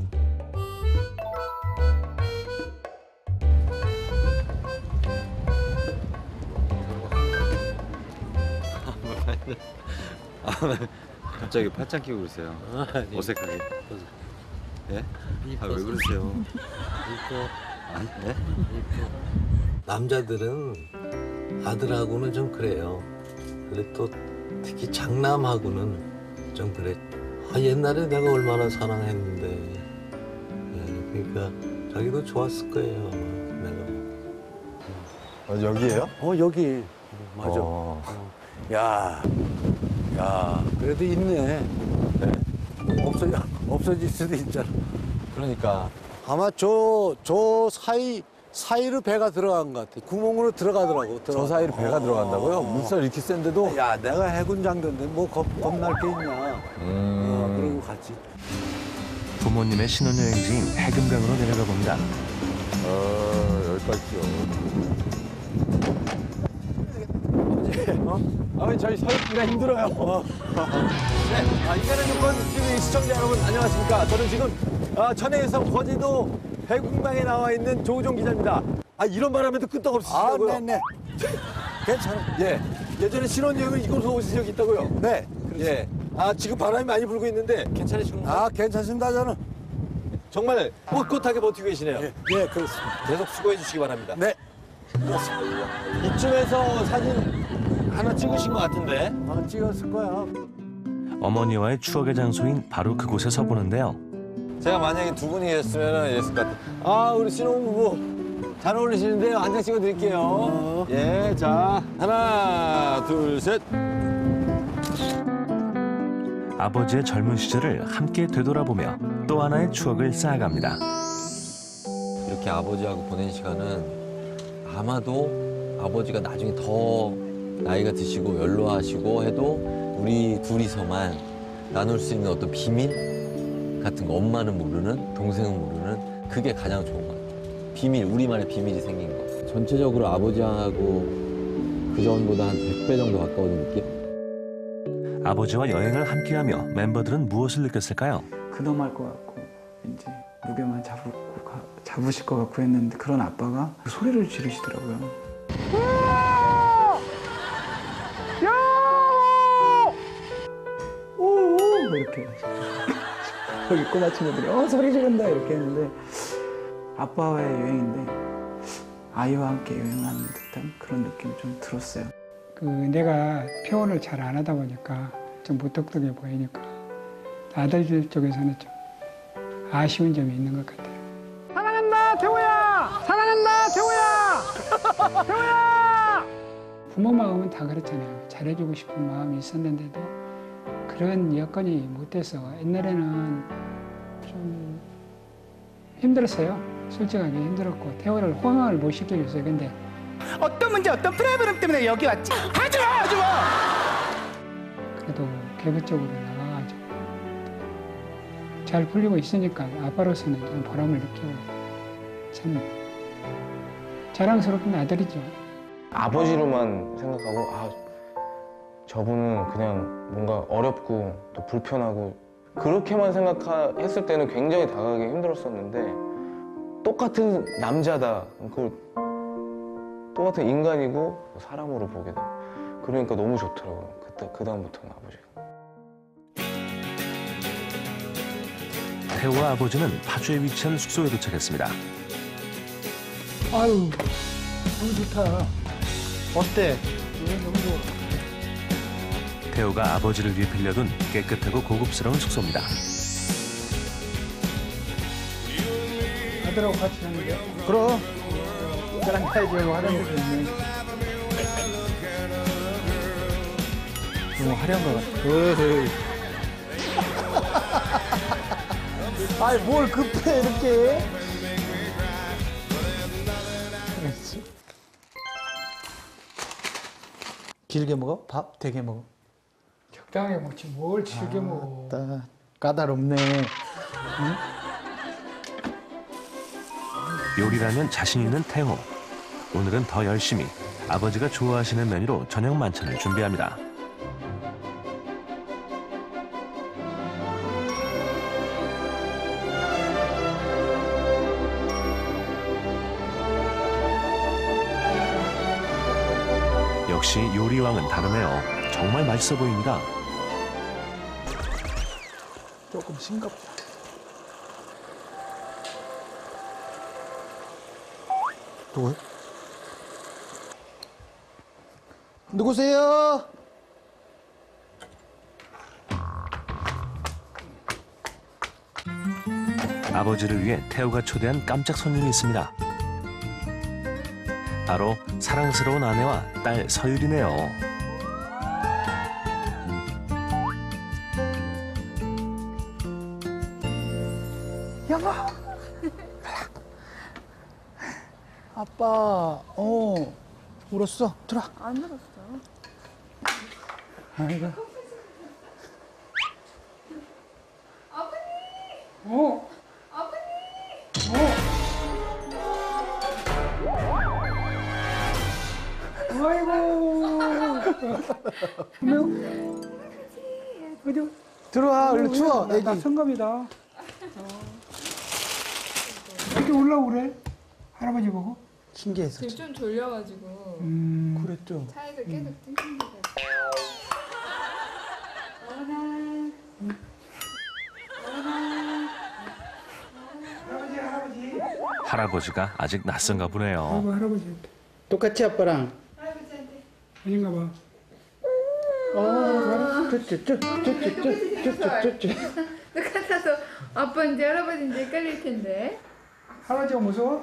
갑자기 팔짱 끼고 그러세요. 어색하게. 예? 아, 왜 그러세요? 이뻐. 네? 이뻐. 남자들은 아들하고는 좀 그래요. 근데 또 특히 장남하고는 좀 그래. 옛날에 내가 얼마나 사랑했는데. 예, 그러니까 자기도 좋았을 거예요, 내가. 여기예요? 여기. 맞아. 야, 그래도 있네. 없어질 수도 있잖아. 그러니까. 아마 저 사이로 배가 들어간 것 같아. 구멍으로 들어가더라고. 저 사이로 배가 들어간다고요? 물살 이렇게 센데도? 야, 내가 해군 장교인데 뭐 겁날 게 있냐. 그러고 갔지. 부모님의 신혼여행지인 해금강으로 내려가 봅니다. 여기까지요. 아버지 저희 서울기가 힘들어요. 네, 인간의 조건 TV 시청자 여러분 안녕하십니까? 저는 지금 천혜에서 거제도 해금강에 나와 있는 조우종 기자입니다. 이런 바람에도 끄떡없으시다고요? 네네. 괜찮아. 예. 예전에 신혼여행을 이곳으로 오신 적이 있다고요? 네. 예. 지금 바람이 많이 불고 있는데 괜찮으신가요? 괜찮습니다, 저는. 정말 꿋꿋하게 버티고 계시네요. 예, 그렇습니다. 계속 수고해 주시기 바랍니다. 네. 이쯤에서 사진 하나 찍으신 것 같은데? 찍었을 거야. 어머니와의 추억의 장소인 바로 그곳에 서 보는데요. 제가 만약에 두 분이 계셨으면 이랬을 것 같아요. 우리 신혼부부 잘 어울리시는데요. 한 장 찍어드릴게요. 예, 자, 하나, 둘, 셋. 아버지의 젊은 시절을 함께 되돌아보며 또 하나의 추억을 쌓아갑니다. 이렇게 아버지하고 보낸 시간은 아마도 아버지가 나중에 더 나이가 드시고 연로하시고 해도 우리 둘이서만 나눌 수 있는 어떤 비밀 같은 거, 엄마는 모르는, 동생은 모르는, 그게 가장 좋은 것 같아요. 비밀, 우리만의 비밀이 생긴 거. 전체적으로 아버지하고 그 전보다 한 100배 정도 가까워진 느낌? 아버지와 여행을 함께하며 멤버들은 무엇을 느꼈을까요? 근엄할 것 같고 이제 무게만 잡으실 것 같고 했는데 그런 아빠가 소리를 지르시더라고요. 오 이렇게 여기 꼬마 친구들이 소리 지른다 이렇게 했는데 아빠와의 여행인데 아이와 함께 여행하는 듯한 그런 느낌이 좀 들었어요. 내가 표현을 잘 안 하다 보니까 좀 무뚝뚝해 보이니까 아들들 쪽에서는 좀 아쉬운 점이 있는 것 같아요. 사랑한다 태호야! 사랑한다 태호야! 태호야! 부모 마음은 다 그렇잖아요. 잘해주고 싶은 마음이 있었는데도 그런 여건이 못 돼서 옛날에는 좀 힘들었어요. 솔직하게 힘들었고 태호를 호강을 못 시켜줬어요. 근데 어떤 문제 어떤 프로그램 때문에 여기 왔지? 하지마! 그래도 개그 쪽으로 나가가지고 잘 풀리고 있으니까 아빠로서는 좀 보람을 느끼고 참 자랑스럽은 아들이죠. 아버지로만 생각하고 아 저분은 그냥 뭔가 어렵고 또 불편하고 그렇게만 생각했을 때는 굉장히 다가가기 힘들었었는데 똑같은 남자다. 그걸 똑같은 인간이고 사람으로 보게 돼. 그러니까 너무 좋더라고요. 그 다음부터는 아버지가. 태호와 아버지는 파주에 위치한 숙소에 도착했습니다. 아유, 너무 좋다. 어때? 너무 좋아. 태호가 아버지를 위해 빌려둔 깨끗하고 고급스러운 숙소입니다. 아들하고 같이 사는데? 그럼. 그랑 가야지 화장실도 있네. 너무 화려한 것 같아. 아이, 뭘 급해, 이렇게. 길게 먹어? 밥 되게 먹어? 적당히 먹지 뭘 즐겨 먹어. 까다롭네. 응? 요리라면 자신 있는 태호. 오늘은 더 열심히 아버지가 좋아하시는 메뉴로 저녁 만찬을 준비합니다. 역시 요리왕은 다르네요. 정말 맛있어 보입니다. 조금 싱겁다. 누구요? 누구세요? 아버지를 위해 태호가 초대한 깜짝 손님이 있습니다. 바로 사랑스러운 아내와 딸 서율이네요. 여보. 아빠, 울었어? 들어와. 안 울었어. 아이고. 어? 아이고. 들어와, 얼른 추워, 애기. 나 성감이다. 이렇게 올라오래? 할아버지 보고? 신기해서. 지금 좀 졸려가지고 그랬죠. 차에서 계속 띵띵대고. 할아버지가 아직 낯선가 보네요. 할아버지한테. 똑같이 아빠랑. 할아버지한테. 아닌가 봐. 똑같아서 아빠인지 할아버지인지 헷갈릴 텐데. 할아버지가 무서워?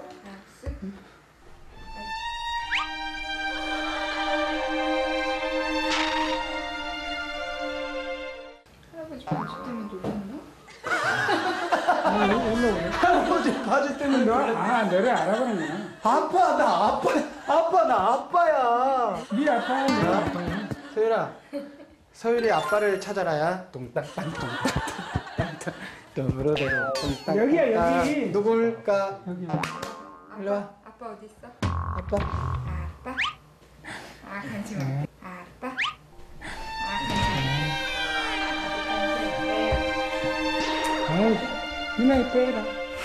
할아버지 바지 때문에 놀랐나? 올라오래. 할아버지 바지 때문에 너를 알아보는 아빠, 나 아빠야. 네 아빠야, 내 아빠야. 서율아, 서율이 아빠를 찾아라야. 똥땅땅 똥땅땅 도로도로 똥땅. 여기야, 여기. 누굴까? 여기. 일로 와. 아빠 어디 있어? 아빠. 아빠. 아 간지 마. 아빠. 아 간지 마. 아유, 누나이 빼라.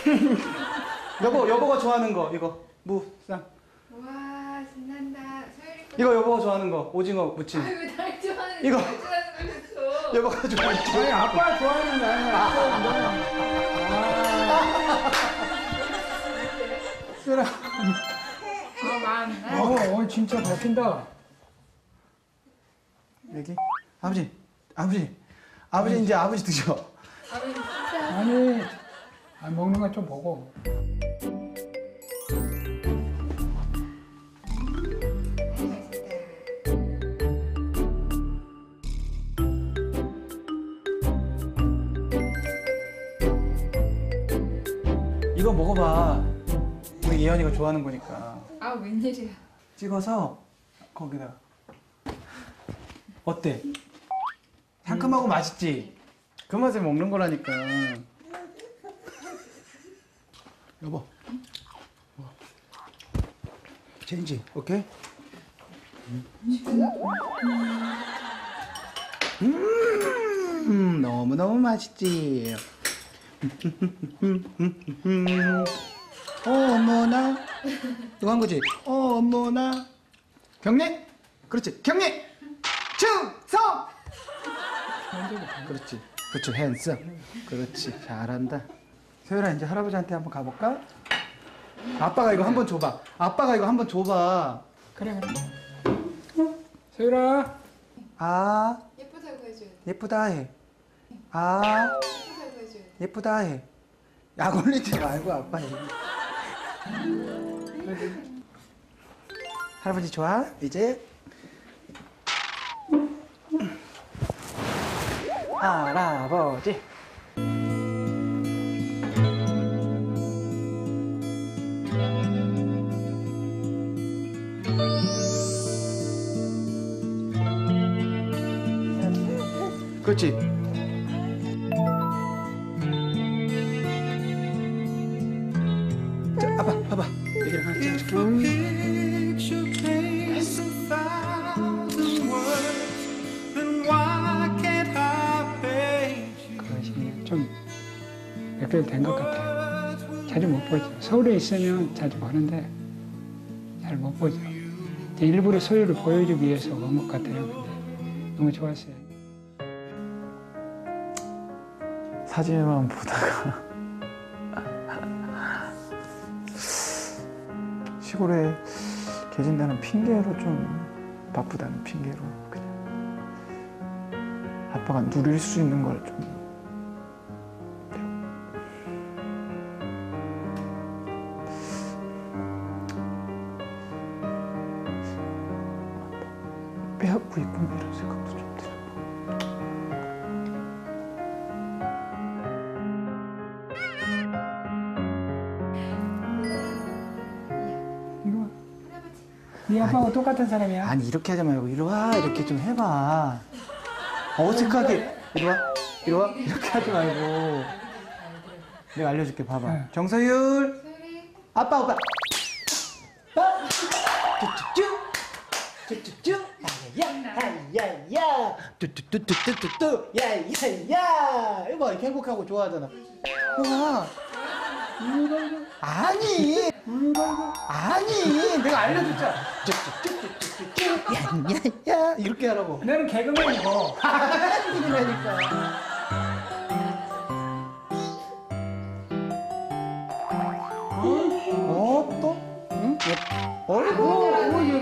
여보가 좋아하는 거 이거 무쌈. 와 신난다. 소율이. 이거 여보가 좋아하는 거 오징어 무침. 아이고 날 좋아하는 이거. 날 좋아하는 거 여보가 좋아하는 거. 아니, 아빠 좋아하는 거 아니야. 쓰라. 마음. 진짜 바뀐다. 여기 아버지 이제 아버지 드셔. 아니, 먹는 거 좀 보고. 이거 먹어봐. 우리 예언이가 좋아하는 거니까. 아 웬일이야. 찍어서 거기다. 어때? 상큼하고 맛있지? 그 맛에 먹는 거라니까. 여보. 체인지, 오케이? 너무너무 맛있지? 어머나. 이거 한 거지? 어머나. 경례? 그렇지. 경례! 충성! 그렇지. 그렇지. 핸섬. 그렇지. 잘한다. 세율아, 이제 할아버지한테 한번 가볼까? 아빠가 이거 한번 줘봐. 아빠가 이거 한번 줘봐. 그래, 그래. 세율아. 아. 예쁘다고 해줘야 돼. 예쁘다 해. 아. 예쁘다고 해줘야 돼. 예쁘다 해. 약 올리지 말고 아빠 얘기. 할아버지 좋아? 이제. 할아버지. 그렇지. 자, 아빠, 봐봐. 얘기를 하나 그런 식이 좀 몇 개월 된 것 같아요. 자주 못 보죠. 서울에 있으면 자주 보는데 잘 못 보죠. 일부러 소유를 보여주기 위해서 온 것 같아요. 근데 너무 좋았어요. 사진만 보다가 시골에 계신다는 핑계로 좀 바쁘다는 핑계로 그냥 아빠가 누릴 수 있는 걸 좀 빼앗고 있구나 이런 생각도 좀 들고. 네 아빠하고 똑같은 사람이야? 아니 이렇게 하지 말고 이리 와 이렇게 좀 해봐. 어색하게 이리 와 이리 와 이렇게 하지 말고. 내가 알려줄게. 봐봐. 정서율. 아빠 오빠. 쭈쭈쭈 야야야야 뚜뚜뚜뚜뚜뚜 야야야. 이거 이렇게 행복하고 좋아하잖아. 와. 아니 아니 내가 알려줬잖아. 야야야 이렇게 하라고. 너는 개그맨이고. 아니라니까. 또? 응? 어이구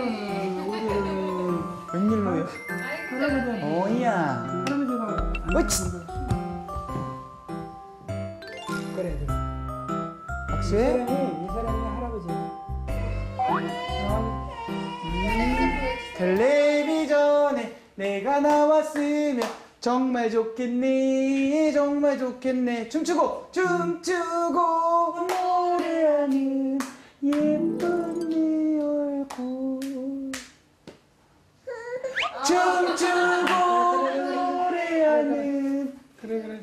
웬일로요? 어이야. 어이치. 그래. 박수. 이 사람이 할아버지. 텔레비전에 내가 나왔으면 정말 좋겠네 정말 좋겠네. 춤추고 노래하는 예쁜 네 얼굴. 춤추고 노래하는. 그래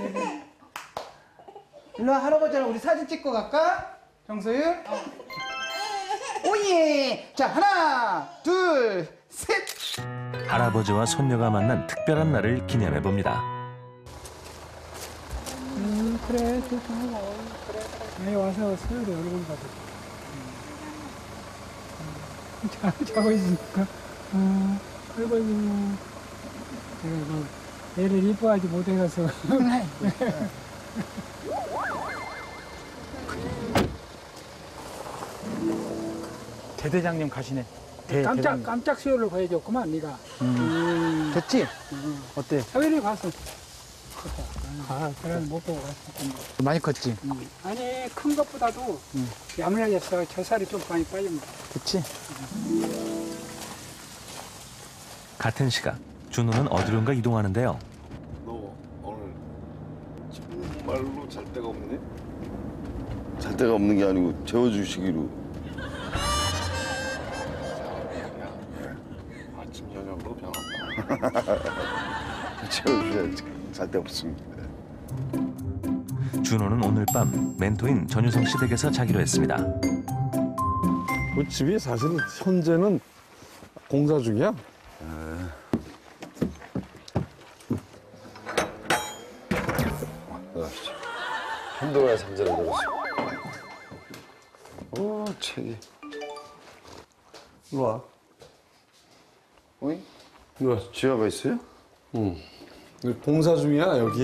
일로와. 할아버지랑 우리 사진 찍고 갈까? 정서율? 오예. 자 하나 둘 셋. 할아버지와 손녀가 만난 특별한 날을 기념해 봅니다. 그래 좋고 그래. 여기 와서 서울에 얼굴 봐도 자고 있으니까 아이고 내가 이거 애를 이뻐하지 못해서 대대장님 가시네. 깜짝 수요를 보여줬구만 네가. 됐지? 어때? 서울에 갔어. 그래 못 보고 갔을 텐데. 많이 컸지? 아니 큰 것보다도 야물하겠어. 젖살이 좀 많이 빠진 거. 그치? 같은 시각 준호는 어디론가 이동하는데요. 너 오늘 정말로 잘 데가 없네? 잘 데가 없는 게 아니고 재워주시기로. 아침 저녁으로 변한다. 재워주셔야지. 잘 데 없습니다. 준호는 오늘 오늘 밤 멘토인 전유성 씨 댁에서 자기로 했습니다. 그 집이 사실 현재는 공사 중이야. 나가시죠. 한동안 상자를 들었어. 책이. 이리 와. 어이? 이리 와. 지하가 있어요? 응. 공사 중이야, 여기.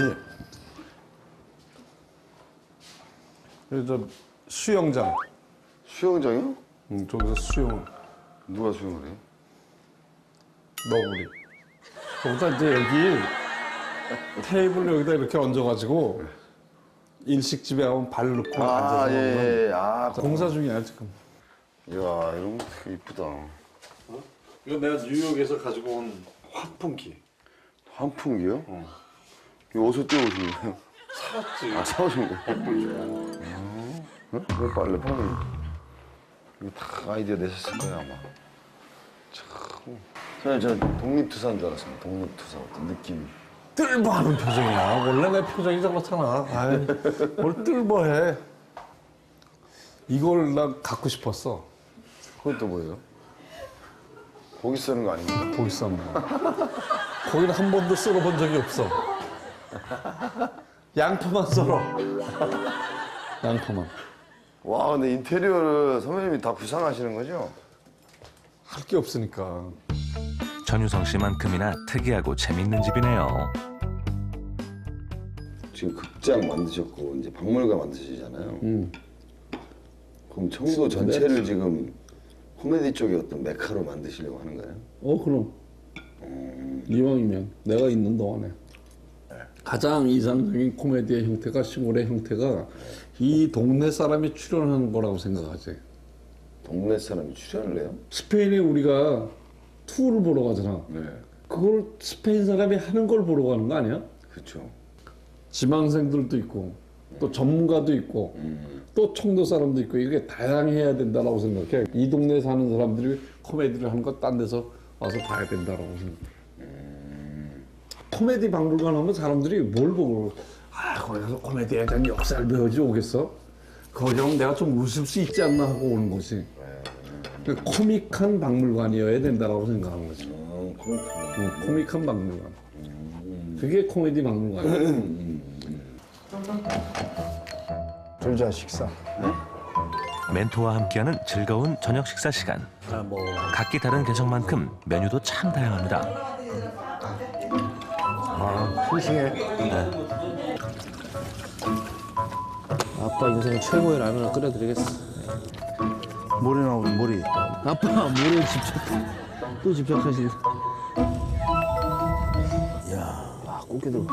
여기 저 수영장. 수영장이요? 응, 저기서 수영. 누가 수영을 해? 너구리. 거기다 이제 여기 테이블 여기다 이렇게 얹어가지고 일식집에 가면 발 넣고 앉아서 예. 먹는. 공사 중이야 지금. 이야, 이런 거 되게 이쁘다. 이거 내가 뉴욕에서 가지고 온 환풍기. 환풍기요? 이거 어디서 떼오신 거예요? 사왔지. 아, 사오신 거예요? 왜 빨래 파는 이거 다 아이디어 내셨을 거예요, 아마. 참. 저는 독립투사인 줄 알았습니다. 독립투사 어떤 느낌. 뜰보하는 표정이야. 원래 내 표정이 저렇잖아. 아이, 뭘 뜰보해. 이걸 난 갖고 싶었어. 그건 또 뭐예요? 고기 쓰는 거 아닙니까? 고기 써는 거. 고기는 한 번도 썰어본 적이 없어. 양파만 썰어. 양파만. 와, 근데 인테리어를 선배님이 다 구상하시는 거죠? 할 게 없으니까. 전유성 씨만큼이나 특이하고 재밌는 집이네요. 지금 극장 만드셨고 이제 박물관 만드시잖아요. 그럼 청도 전체를 지금 코미디 쪽의 어떤 메카로 만드시려고 하는 거예요? 그럼. 이왕이면 내가 있는 동안에 가장 이상적인 코미디의 형태가 시골의 형태가 이 동네 사람이 출연하는 거라고 생각하지. 동네 사람이 출연을 해요? 스페인에 우리가 투어를 보러 가잖아. 그걸 스페인 사람이 하는 걸 보러 가는 거 아니야? 그렇죠. 지망생들도 있고 또 전문가도 있고 또 청도 사람도 있고 이게 다양해야 된다라고 생각해. 이 동네에 사는 사람들이 코미디를 하는 거 딴 데서 와서 봐야 된다라고 생각해. 코미디 박물관 하면 사람들이 뭘 보고 거기서 코미디에 대한 역사를 배우지 오겠어? 거기 가면 내가 좀 웃을 수 있지 않나 하고 오는 거지. 코믹한 박물관이어야 된다라고 생각하는 거지. 코믹한 박물관. 그게 코미디 박물관이야. 둘자 식사. 멘토와 함께하는 즐거운 저녁 식사 시간. 각기 다른 개성만큼 메뉴도 참 다양합니다. 싱싱해. 아빠 인생 최고의 라면을 끓여드리겠어. 머리 나오는 머리. 아빠 모래에 또 집착하시네. 야, 꽃게도.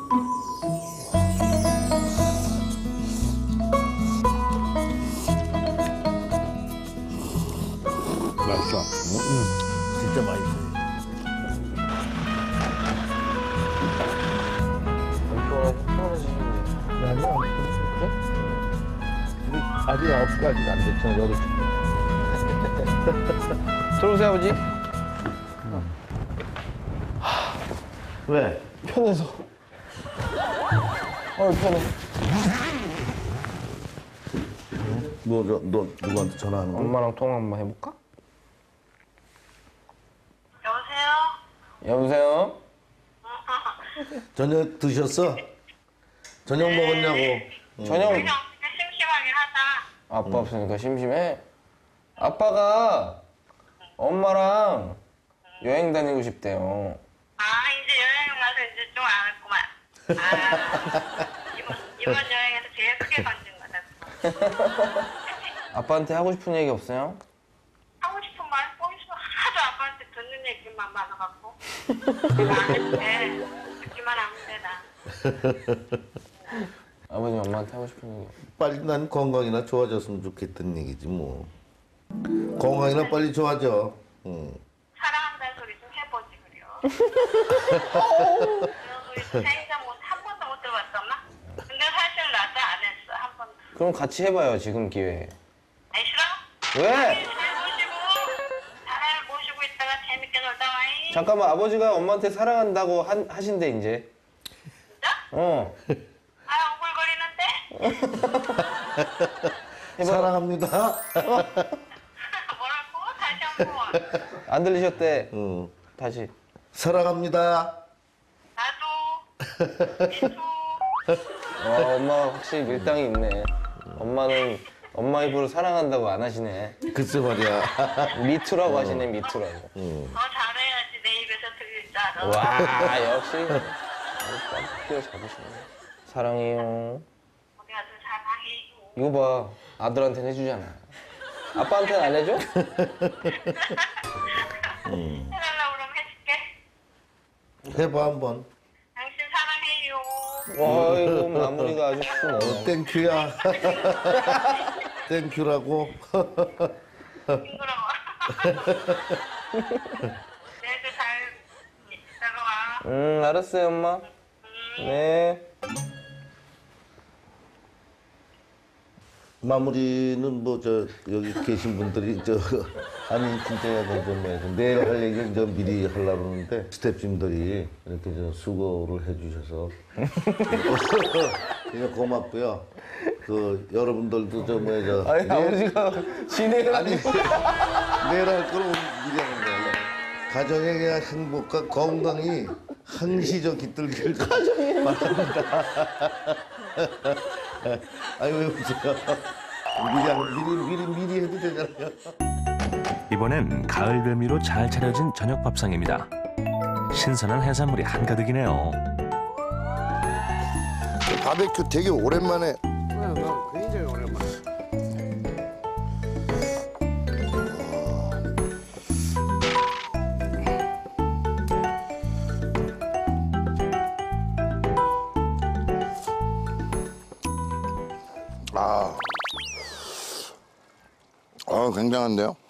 맛있어. 진짜 맛있어. 아직 9시까지 안 됐잖아. 8시. 들어오세요, 아버지. 왜? 편해서. 편해. 너 누구한테 전화하는 거야? 엄마랑 통화 한번 해볼까? 여보세요? 여보세요? 저녁 드셨어? 저녁 먹었냐고. 저녁. 심심하긴 하다. 아빠 없으니까 심심해? 아빠가 엄마랑 여행 다니고 싶대요. 아, 이제 여행 가서 이제 좀 안 했구만. 이번 여행에서 제일 크게 건진 거다. 아빠한테 하고 싶은 얘기 없어요? 하고 싶은 말 보이서 하도 아빠한테 듣는 얘기만 많아갖고. 내가 안 해도 돼. 듣기만 하면 돼, 나. 아버님 엄마한테 하고 싶은 얘기. 빨리 난 건강이나 좋아졌으면 좋겠다는 얘기지 뭐. 건강이나 빨리 좋아져. 사랑한다는 소리 좀 해보지, 그래요. 우리 편의점 한 번도 못 들어봤어, 엄마? 근데 사실 나도 안 했어, 한 번도. 그럼 같이 해봐요, 지금 기회에. 아니, 싫어? 왜? 잘 모시고 있다가 재밌게 놀다 와이. 잠깐만, 아버지가 엄마한테 사랑한다고 하신대, 이제. 진짜? 어. 아, 오글거리는데? 사랑합니다. 안 들리셨대. 다시. 사랑합니다. 엄마가 확실히 밀당이 있네. 엄마는 엄마 입으로 사랑한다고 안 하시네. 글쎄 말이야. 미투라고 하시네, 미투라고. 더 잘해야지 내 입에서 들릴 줄 알아. 와, 역시. 끼워 잡으시네. 사랑해요. 우리 아들 사랑해요. 이거 봐. 아들한테는 해주잖아. 아빠한테는 안 해줘? 해달라고 그러면 해줄게. 해봐 한번. 당신 사랑해요. 와, 이거 마무리가 아주 크네. 땡큐야. 땡큐라고. 내일도 잘 있다가 와. 알았어요, 엄마. 네. 마무리는 뭐 저 여기 계신 분들이 아니 진짜 내일 할 얘기는 저 미리 하려고 하는데 스태프분들이 이렇게 저 수고를 해주셔서 그냥 고맙고요. 그 여러분들도 아니 아버지가 진행을 아니 내일 할 거는 미리 하는 거예요. 가정의 그냥 행복과 건강이 항시 깃들길 바랍니다. 아니 왜 웃어요? 미리 해도 되잖아요. 이번엔 가을 별미로 잘 차려진 저녁 밥상입니다. 신선한 해산물이 한가득이네요. 바베큐 되게 오랜만에. 굉장히 오랜만에. 굉장한데요?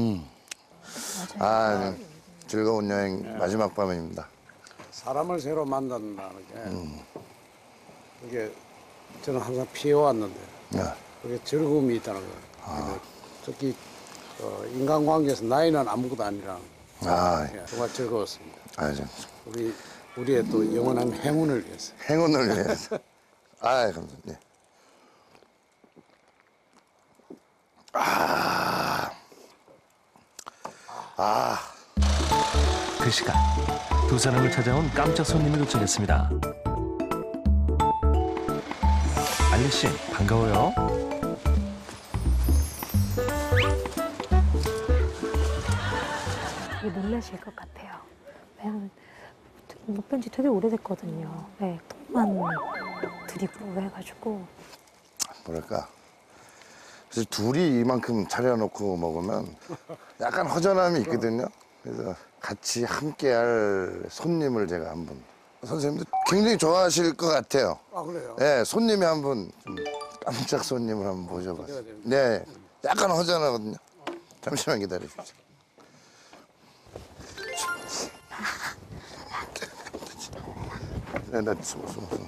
즐거운 여행 마지막 밤입니다. 사람을 새로 만난다는 게 이게 저는 항상 피해왔는데 그게 즐거움이 있다는 거예요. 특히 인간관계에서 나이는 아무것도 아니라 정말 즐거웠습니다. 우리의 또 영원한 행운을 위해서. 행운을 위해서. 감사합니다. 그 시간 두 사람을 찾아온 깜짝 손님이 도착했습니다. 알리 씨 반가워요. 되게 놀라실 것 같아요. 왜냐면 못 뵌 지 되게 오래됐거든요. 네, 똥만 드리고 해가지고. 뭐랄까. 그래서 둘이 이만큼 차려놓고 먹으면 약간 허전함이 있거든요. 그래서 같이 함께할 손님을 제가 한번 선생님도 굉장히 좋아하실 것 같아요. 그래요? 네, 손님이 한번 좀 깜짝 손님을 한번 모셔봤어요. 네, 약간 허전하거든요. 잠시만 기다려주세요. 네, 나 숨어.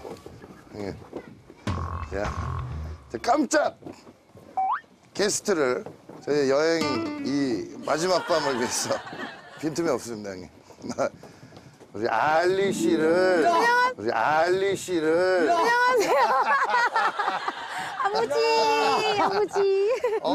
야, 깜짝 게스트를 저희 여행 이 마지막 밤을 위해서 빈틈이 없습니다, 형님. 우리 알리 씨를 안녕하세요. 아버지.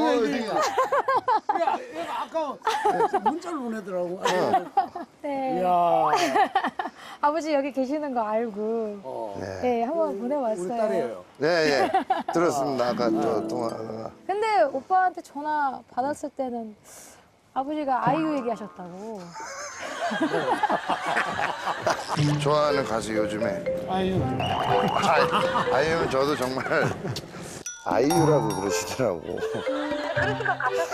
얘가 아까 문자를 보내더라고. 네. 이야. 아버지 여기 계시는 거 알고 네, 한번 보내왔어요. 우리 딸이에요. 네, 들었습니다. 아까 저 통화. 근데 오빠한테 전화 받았을 때는 아버지가 아이유 얘기하셨다고. 좋아하는 가수 요즘에 아이유는 저도 정말 아이유라고 그러시더라고. 그러니까 갑자기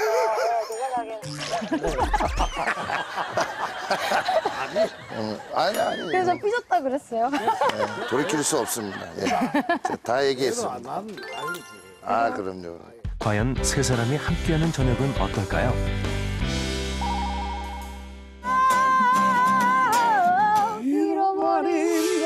아니. 그래서 삐졌다 그랬어요. 돌이킬 수 없습니다. 다 얘기했습니다. 그럼요. 과연 세 사람이 함께하는 저녁은 어떨까요? 잃어버린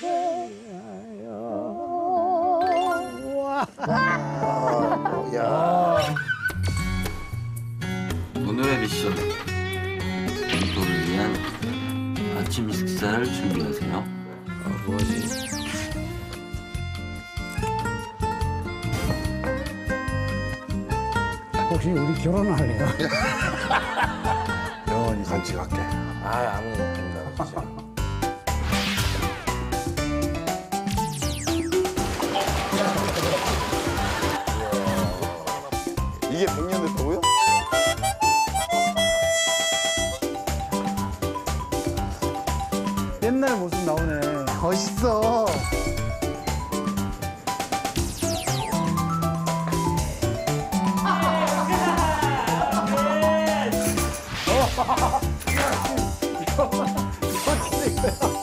오늘의 미션 멘토를 위한 아침 식사를 준비하세요. 뭐지? 혹시 우리 결혼할래요? 영원히 같이 갈게. 아, 아무 느낌도 진짜. 이게 100년 됐다고요? 옛날 모습 나오네. 멋있어. 이거